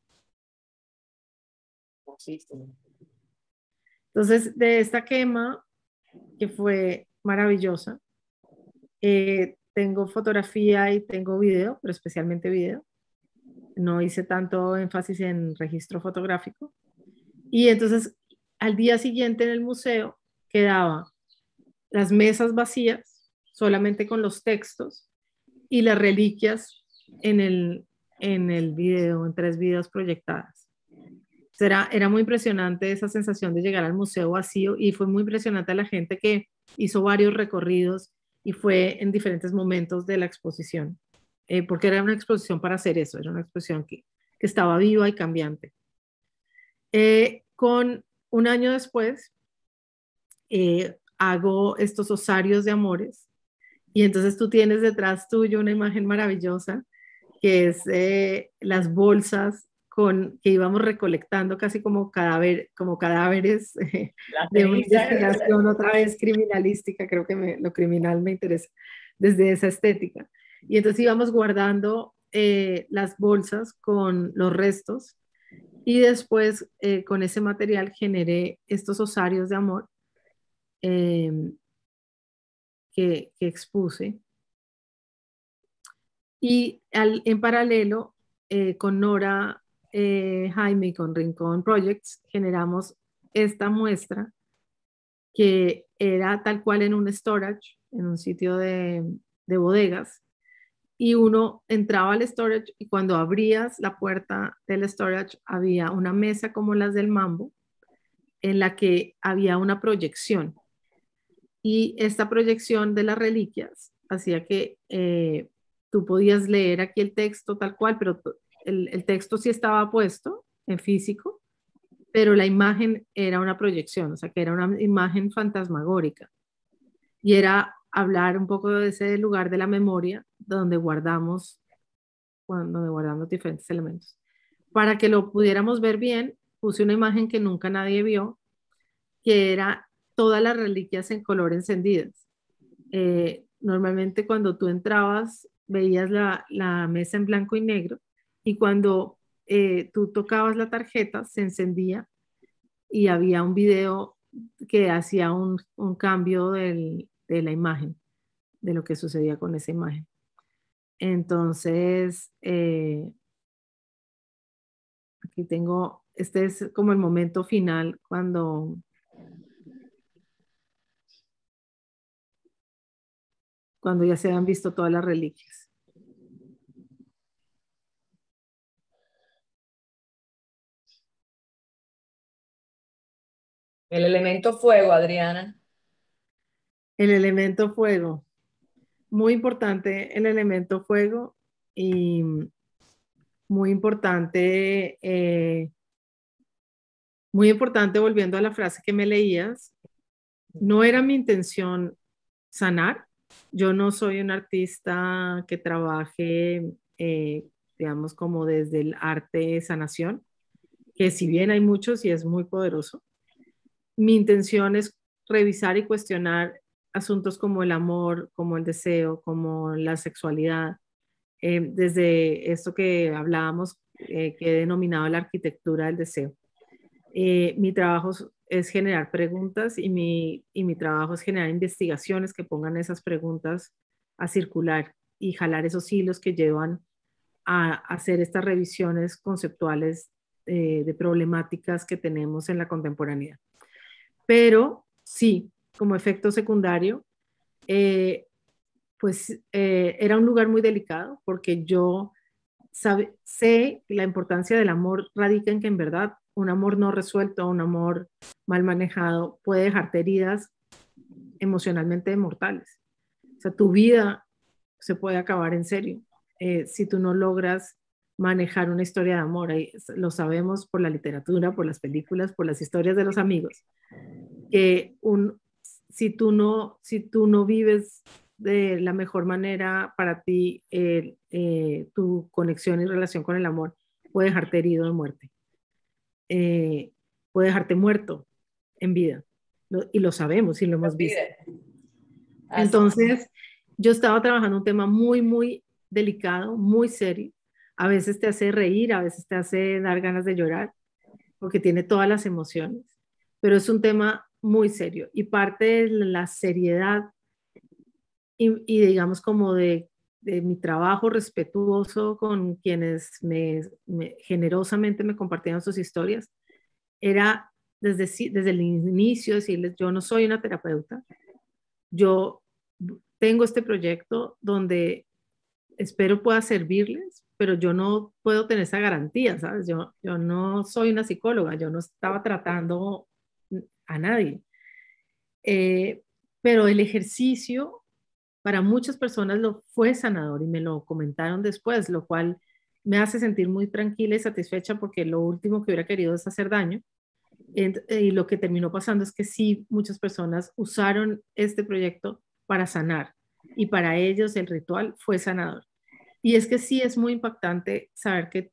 Entonces, de esta quema, que fue maravillosa, tengo fotografía y tengo video, pero especialmente video. No hice tanto énfasis en registro fotográfico. Y entonces, al día siguiente en el museo quedaban las mesas vacías, solamente con los textos, y las reliquias en el video, en 3 videos proyectadas. Era muy impresionante esa sensación de llegar al museo vacío y fue muy impresionante a la gente que hizo varios recorridos y fue en diferentes momentos de la exposición, porque era una exposición para hacer eso, era una exposición que estaba viva y cambiante. Con un año después, hago estos osarios de amores y entonces tú tienes detrás tuyo una imagen maravillosa que es las bolsas que íbamos recolectando casi como cadáveres de una investigación otra vez criminalística, creo que lo criminal me interesa desde esa estética. Y entonces íbamos guardando las bolsas con los restos y después con ese material generé estos osarios de amor que expuse. Y en paralelo, con Nora Jaime y con Rincón Projects, generamos esta muestra que era tal cual en un storage, en un sitio de bodegas, y uno entraba al storage y cuando abrías la puerta del storage había una mesa como las del Mambo, en la que había una proyección. Y esta proyección de las reliquias hacía que tú podías leer aquí el texto tal cual, pero el texto sí estaba puesto en físico, pero la imagen era una proyección, o sea que era una imagen fantasmagórica. Y era hablar un poco de ese lugar de la memoria donde guardamos diferentes elementos. Para que lo pudiéramos ver bien, puse una imagen que nunca nadie vio, que era todas las reliquias en color encendidas. Normalmente cuando tú entrabas veías la mesa en blanco y negro y cuando tú tocabas la tarjeta se encendía y había un video que hacía un cambio de la imagen, de lo que sucedía con esa imagen. Entonces, aquí tengo, este es como el momento final cuando ya se han visto todas las reliquias.
El elemento fuego, Adriana.
El elemento fuego. Muy importante el elemento fuego y muy importante, muy importante, volviendo a la frase que me leías, no era mi intención sanar. Yo no soy un artista que trabaje, digamos, como desde el arte de sanación, que si bien hay muchos y es muy poderoso, mi intención es revisar y cuestionar asuntos como el amor, como el deseo, como la sexualidad, desde esto que hablábamos, que he denominado la arquitectura del deseo. Mi trabajo es generar preguntas y mi trabajo es generar investigaciones que pongan esas preguntas a circular y jalar esos hilos que llevan a hacer estas revisiones conceptuales de problemáticas que tenemos en la contemporaneidad. Pero sí, como efecto secundario, eh, pues era un lugar muy delicado porque yo sé que la importancia del amor radica en que en verdad un amor no resuelto, un amor mal manejado puede dejarte heridas emocionalmente mortales. O sea, tu vida se puede acabar en serio si tú no logras manejar una historia de amor. Ahí, lo sabemos por la literatura, por las películas, por las historias de los amigos, que si tú no vives de la mejor manera para ti, tu conexión y relación con el amor puede dejarte herido de muerte, eh, puede dejarte muerto en vida. Y lo sabemos y lo hemos visto.
Así.
Entonces, yo estaba trabajando un tema muy, muy delicado, muy serio. A veces te hace reír, a veces te hace dar ganas de llorar, porque tiene todas las emociones, pero es un tema muy serio y parte de la seriedad y digamos como de mi trabajo respetuoso con quienes generosamente me compartieron sus historias, era desde el inicio decirles, yo no soy una terapeuta, yo tengo este proyecto donde espero pueda servirles, pero yo no puedo tener esa garantía, ¿sabes? Yo no soy una psicóloga, yo no estaba tratando a nadie. Eh, pero el ejercicio para muchas personas lo fue sanador y me lo comentaron después, lo cual me hace sentir muy tranquila y satisfecha porque lo último que hubiera querido es hacer daño. Y lo que terminó pasando es que sí, muchas personas usaron este proyecto para sanar y para ellos el ritual fue sanador. Y es que sí es muy impactante saber que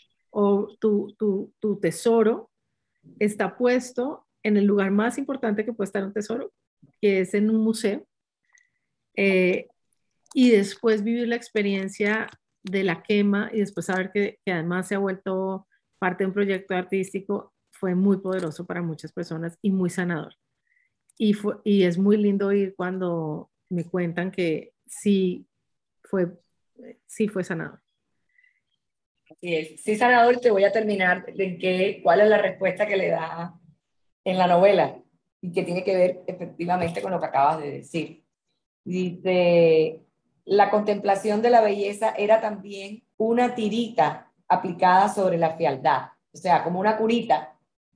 tu tesoro está puesto en el lugar más importante que puede estar un tesoro, que es en un museo, eh, y después vivir la experiencia de la quema y después saber que además se ha vuelto parte de un proyecto artístico fue muy poderoso para muchas personas y muy sanador. Y es muy lindo oír cuando me cuentan que fue, sí fue sanador.
Así es. Sí, sanador, te voy a terminar cuál es la respuesta que le da en la novela y que tiene que ver efectivamente con lo que acabas de decir. Dice, la contemplación de la belleza era también una tirita aplicada sobre la fealdad, o sea, como una curita.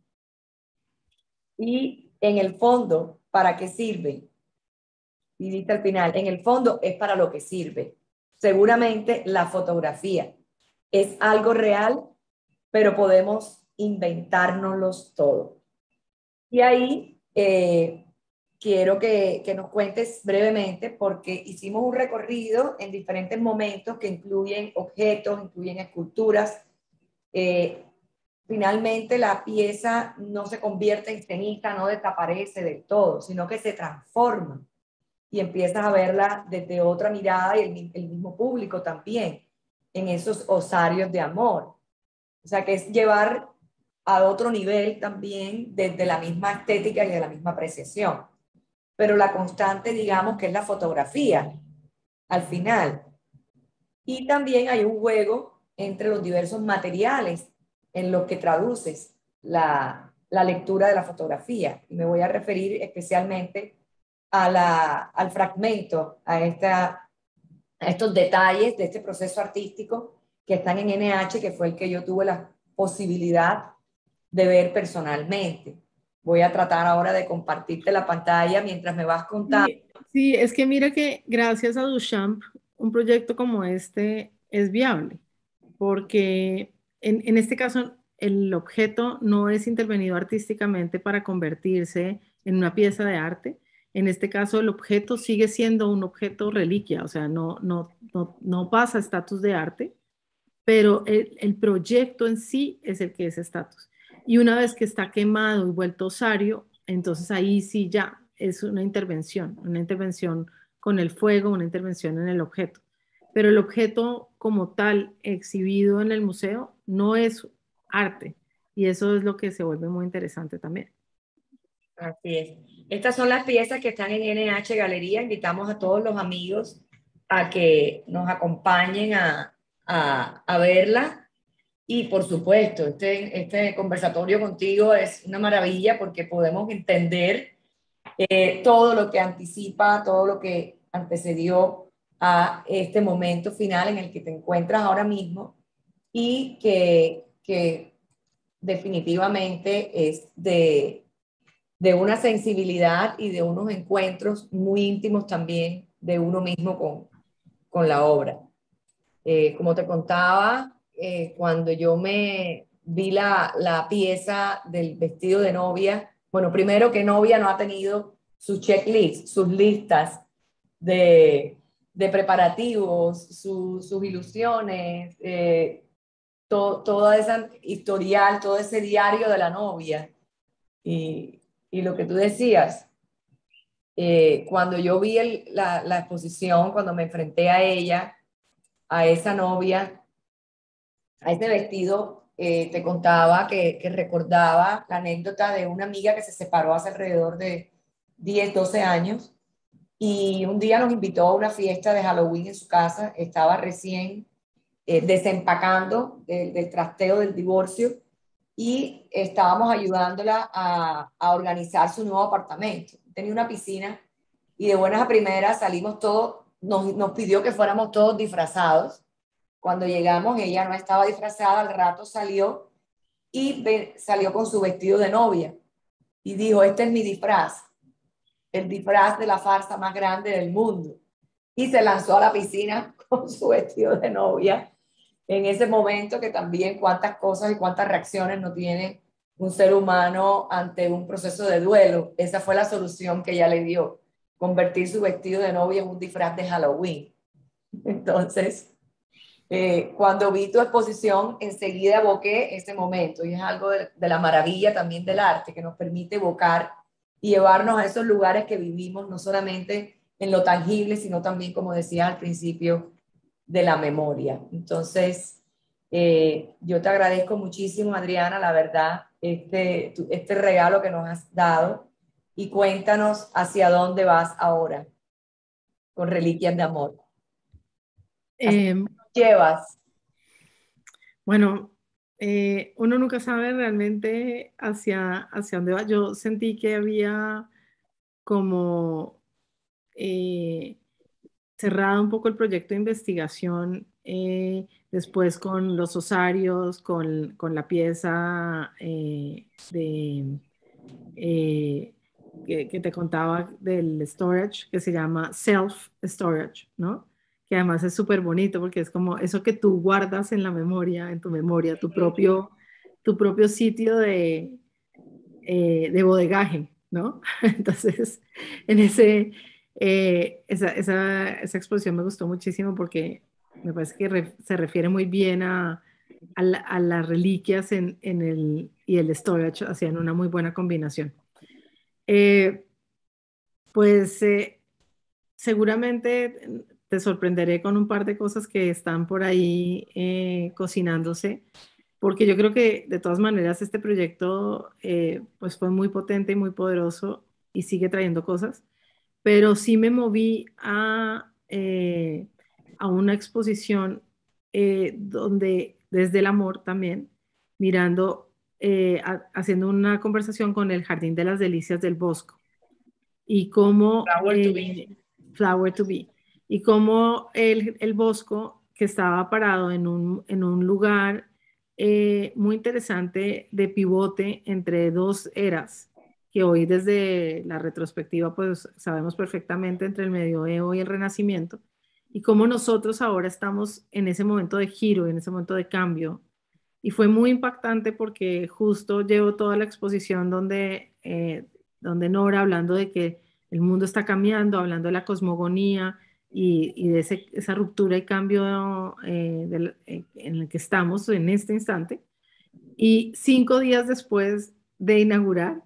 Y en el fondo, ¿para qué sirve? Y dice al final, en el fondo es para lo que sirve. Seguramente la fotografía es algo real, pero podemos inventárnoslos todo. Y ahí quiero que nos cuentes brevemente, porque hicimos un recorrido en diferentes momentos que incluyen objetos, incluyen esculturas. Eh, Finalmente la pieza no se convierte en ceniza, no desaparece del todo, sino que se transforma y empiezas a verla desde otra mirada y el mismo público también en esos osarios de amor. O sea, que es llevar a otro nivel también desde la misma estética y de la misma apreciación. Pero la constante, digamos, que es la fotografía al final. Y también hay un juego entre los diversos materiales en los que traduces la lectura de la fotografía. Y me voy a referir especialmente al fragmento, a estos detalles de este proceso artístico que están en NH, que fue el que yo tuve la posibilidad de ver personalmente. Voy a tratar ahora de compartirte la pantalla mientras me vas contando.
Sí, sí, es que mira que gracias a Duchamp, un proyecto como este es viable. porque en este caso el objeto no es intervenido artísticamente para convertirse en una pieza de arte. En este caso el objeto sigue siendo un objeto reliquia, o sea, no pasa a estatus de arte, pero el proyecto en sí es el que es estatus. Y una vez que está quemado y vuelto osario, entonces ahí sí ya es una intervención con el fuego, una intervención en el objeto. Pero el objeto como tal exhibido en el museo no es arte y eso es lo que se vuelve muy interesante también.
Así es. Estas son las piezas que están en NH Galería. Invitamos a todos los amigos a que nos acompañen a verla. Y por supuesto, este conversatorio contigo es una maravilla porque podemos entender todo lo que anticipa, todo lo que antecedió a este momento final en el que te encuentras ahora mismo y que definitivamente es de una sensibilidad y de unos encuentros muy íntimos también de uno mismo con la obra. Como te contaba, cuando yo me vi la pieza del vestido de novia, bueno, primero que novia no ha tenido su checklist, sus listas de preparativos, sus ilusiones, toda esa historial, todo ese diario de la novia. Y lo que tú decías, cuando yo vi la exposición, cuando me enfrenté a ella, a esa novia, a ese vestido, te contaba que recordaba la anécdota de una amiga que se separó hace alrededor de 10 12 años y un día nos invitó a una fiesta de Halloween en su casa, estaba recién desempacando del trasteo del divorcio y estábamos ayudándola a organizar su nuevo apartamento. Tenía una piscina y de buenas a primeras salimos todos, nos pidió que fuéramos todos disfrazados. Cuando llegamos ella no estaba disfrazada, al rato salió y salió con su vestido de novia y dijo, este es mi disfraz, el disfraz de la farsa más grande del mundo. Y se lanzó a la piscina con su vestido de novia en ese momento que también cuántas cosas y cuántas reacciones no tiene un ser humano ante un proceso de duelo. Esa fue la solución que ella le dio, convertir su vestido de novia en un disfraz de Halloween. Entonces, cuando vi tu exposición, enseguida evoqué ese momento y es algo de la maravilla también del arte que nos permite evocar y llevarnos a esos lugares que vivimos, no solamente en lo tangible, sino también, como decía al principio, de la memoria. Entonces, yo te agradezco muchísimo, Adriana, la verdad, este regalo que nos has dado y cuéntanos hacia dónde vas ahora con Reliquias de Amor. ¿Hacia
Eh,
dónde nos llevas?
bueno, uno nunca sabe realmente hacia dónde va. Yo sentí que había como eh, cerrado un poco el proyecto de investigación, después con los osarios, con la pieza eh, que te contaba del storage, que se llama self storage, ¿no? Que además es súper bonito porque es como eso que tú guardas en la memoria, en tu memoria, tu propio sitio de bodegaje, ¿no? Entonces, en esa exposición me gustó muchísimo porque me parece que se refiere muy bien a las reliquias y el storage, hacían una muy buena combinación. Eh, pues seguramente te sorprenderé con un par de cosas que están por ahí cocinándose, porque yo creo que de todas maneras este proyecto pues fue muy potente y muy poderoso y sigue trayendo cosas, pero sí me moví a una exposición donde desde el amor también, mirando, haciendo una conversación con el Jardín de las Delicias del Bosco y cómo
Flower to be.
Flower to Be, y cómo el Bosco, que estaba parado en un lugar muy interesante de pivote entre dos eras, que hoy desde la retrospectiva pues sabemos perfectamente entre el medioevo y el renacimiento, y cómo nosotros ahora estamos en ese momento de giro, en ese momento de cambio. Y fue muy impactante porque justo llevo toda la exposición donde Nora hablando de que el mundo está cambiando, hablando de la cosmogonía y de esa ruptura y cambio en el que estamos en este instante. Y 5 días después de inaugurar,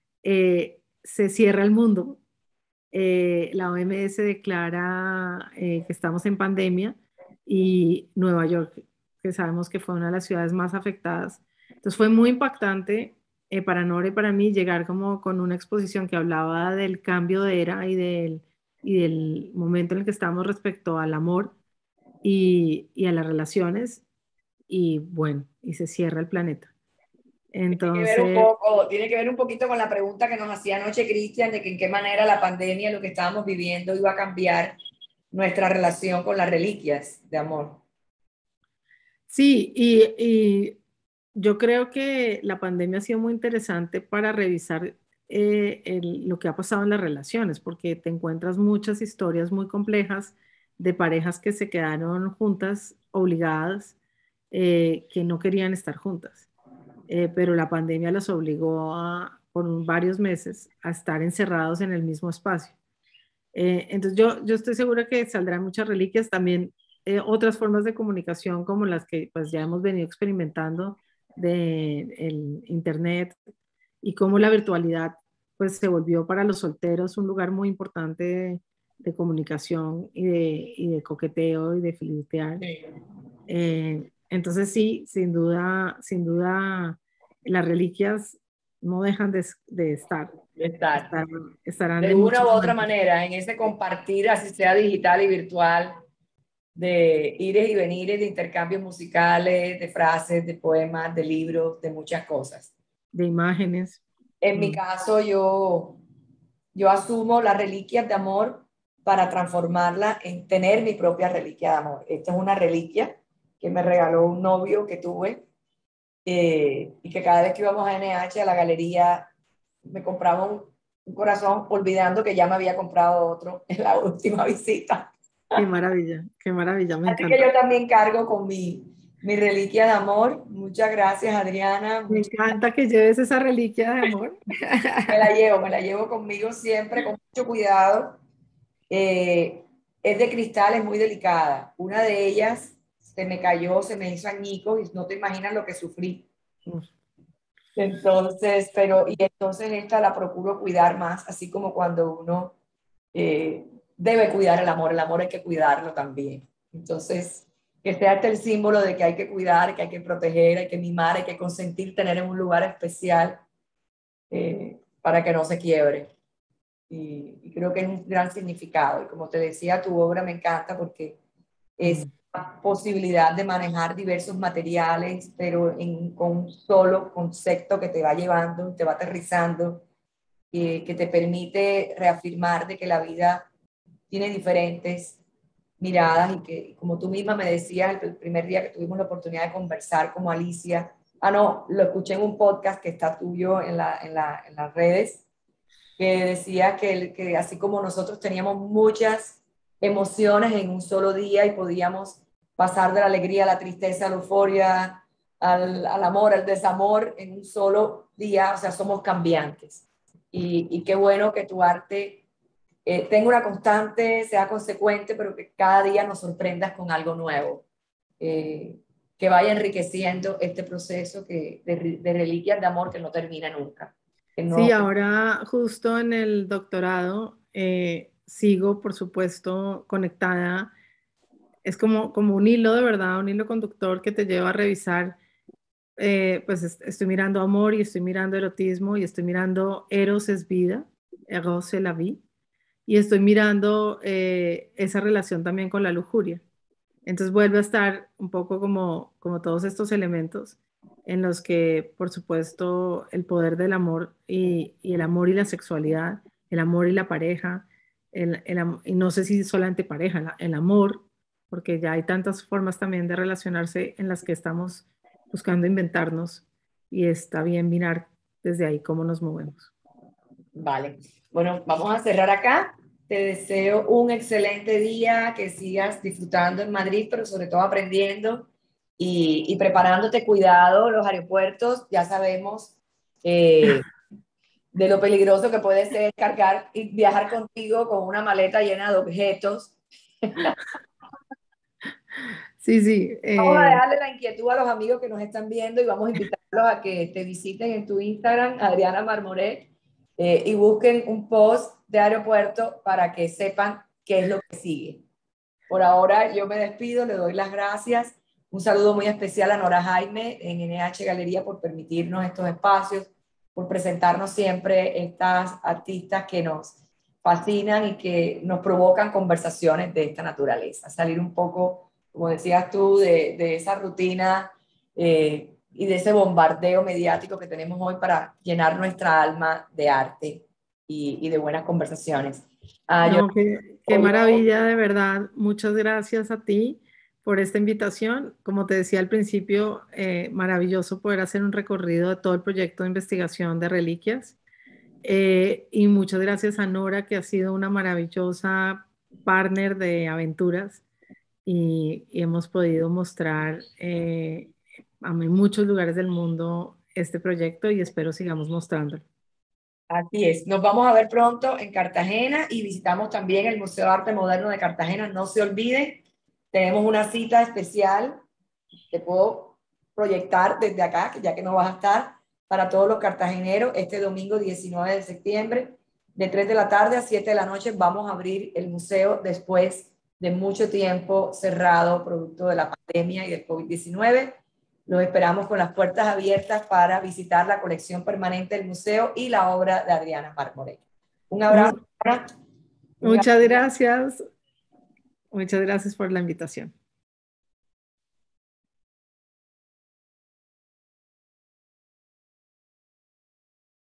se cierra el mundo. La OMS declara que estamos en pandemia y Nueva York, que sabemos que fue una de las ciudades más afectadas. Entonces fue muy impactante para Nora y para mí llegar como con una exposición que hablaba del cambio de era y del momento en el que estamos respecto al amor y a las relaciones y bueno, y se cierra el planeta. Entonces,
Tiene que ver un poquito con la pregunta que nos hacía anoche Cristian, de que en qué manera la pandemia, lo que estábamos viviendo, iba a cambiar nuestra relación con las reliquias de amor.
sí, y yo creo que la pandemia ha sido muy interesante para revisar lo que ha pasado en las relaciones, porque te encuentras muchas historias muy complejas de parejas que se quedaron juntas, obligadas, que no querían estar juntas. Pero la pandemia los obligó por varios meses a estar encerrados en el mismo espacio. Entonces yo estoy segura que saldrán muchas reliquias, también otras formas de comunicación como las que pues ya hemos venido experimentando de el internet y cómo la virtualidad pues se volvió para los solteros un lugar muy importante de comunicación y de coqueteo y de flirtear.
Sí.
Entonces sí, sin duda las reliquias no dejan de estar,
De estar.
estarán
De
en
una u
muchas
otra
maneras.
manera, en ese compartir, así sea digital y virtual, de ires y venires, de intercambios musicales, de frases, de poemas, de libros, de muchas cosas.
De imágenes.
En mi caso, yo asumo las reliquias de amor para transformarla en tener mi propia reliquia de amor. Esta es una reliquia que me regaló un novio que tuve y que cada vez que íbamos a NH, a la galería, me compraba un corazón olvidando que ya me había comprado otro en la última visita.
Qué maravilla, me
Así que
encanta.
yo también cargo con mi reliquia de amor. Muchas gracias, Adriana.
Me encanta que lleves esa reliquia de amor.
Me la llevo conmigo siempre con mucho cuidado. Es de cristal, es muy delicada. Una de ellas se me cayó, se me hizo añicos y no te imaginas lo que sufrí. Entonces, y entonces esta la procuro cuidar más, así como cuando uno debe cuidar el amor hay que cuidarlo también. Entonces, que sea este el símbolo de que hay que cuidar, que hay que proteger, hay que mimar, hay que consentir tener en un lugar especial para que no se quiebre. Y creo que es un gran significado. Y como te decía, tu obra me encanta porque es la posibilidad de manejar diversos materiales, pero con un solo concepto que te va llevando, te va aterrizando, que te permite reafirmar de que la vida tiene diferentes miradas y que, como tú misma me decías el primer día que tuvimos la oportunidad de conversar como Alicia, no, lo escuché en un podcast que está tuyo en las redes, que decía que así como nosotros teníamos muchas emociones en un solo día y podíamos pasar de la alegría a la tristeza, a la euforia, al amor, al desamor en un solo día, o sea, somos cambiantes. Y qué bueno que tu arte tenga una constante, sea consecuente, pero que cada día nos sorprendas con algo nuevo. Que vaya enriqueciendo este proceso de reliquias de amor que no termina nunca.
Sí, ahora justo en el doctorado sigo, por supuesto, conectada. Es como un hilo de verdad, un hilo conductor que te lleva a revisar. Pues estoy mirando amor y estoy mirando erotismo y estoy mirando Eros es vida, Eros es la vie, y estoy mirando esa relación también con la lujuria. Entonces vuelve a estar un poco como todos estos elementos en los que, por supuesto, el poder del amor y el amor y la sexualidad, el amor y la pareja, y no sé si solamente pareja, el amor, porque ya hay tantas formas también de relacionarse en las que estamos buscando inventarnos y está bien mirar desde ahí cómo nos movemos.
Vale. Bueno, vamos a cerrar acá. Te deseo un excelente día, que sigas disfrutando en Madrid, pero sobre todo aprendiendo y preparándote. Cuidado, los aeropuertos, ya sabemos de lo peligroso que puede ser cargar y viajar contigo con una maleta llena de objetos.
Sí, sí.
Vamos a dejarle la inquietud a los amigos que nos están viendo y vamos a invitarlos a que te visiten en tu Instagram, Adriana Marmoret, y busquen un post de aeropuerto para que sepan qué es lo que sigue. Por ahora yo me despido, le doy las gracias. Un saludo muy especial a Nora Jaime en NH Galería por permitirnos estos espacios, por presentarnos siempre estas artistas que nos fascinan y que nos provocan conversaciones de esta naturaleza. Salir un poco, como decías tú, de esa rutina y de ese bombardeo mediático que tenemos hoy para llenar nuestra alma de arte y de buenas conversaciones. Yo,
No, qué maravilla, de verdad. Muchas gracias a ti por esta invitación. Como te decía al principio, maravilloso poder hacer un recorrido de todo el proyecto de investigación de reliquias. Y muchas gracias a Nora, que ha sido una maravillosa partner de aventuras y hemos podido mostrar a muchos lugares del mundo este proyecto y espero sigamos mostrándolo.
así es. Nos vamos a ver pronto en Cartagena y visitamos también el Museo de Arte Moderno de Cartagena. No se olviden, tenemos una cita especial. Te puedo proyectar desde acá, ya que no vas a estar, para todos los cartageneros. Este domingo 19 de septiembre, de 3 de la tarde a 7 de la noche, vamos a abrir el museo después de mucho tiempo cerrado, producto de la pandemia y del COVID-19. Los esperamos con las puertas abiertas para visitar la colección permanente del museo y la obra de Adriana Marmoret. Un abrazo.
Muchas gracias. Muchas gracias por la invitación.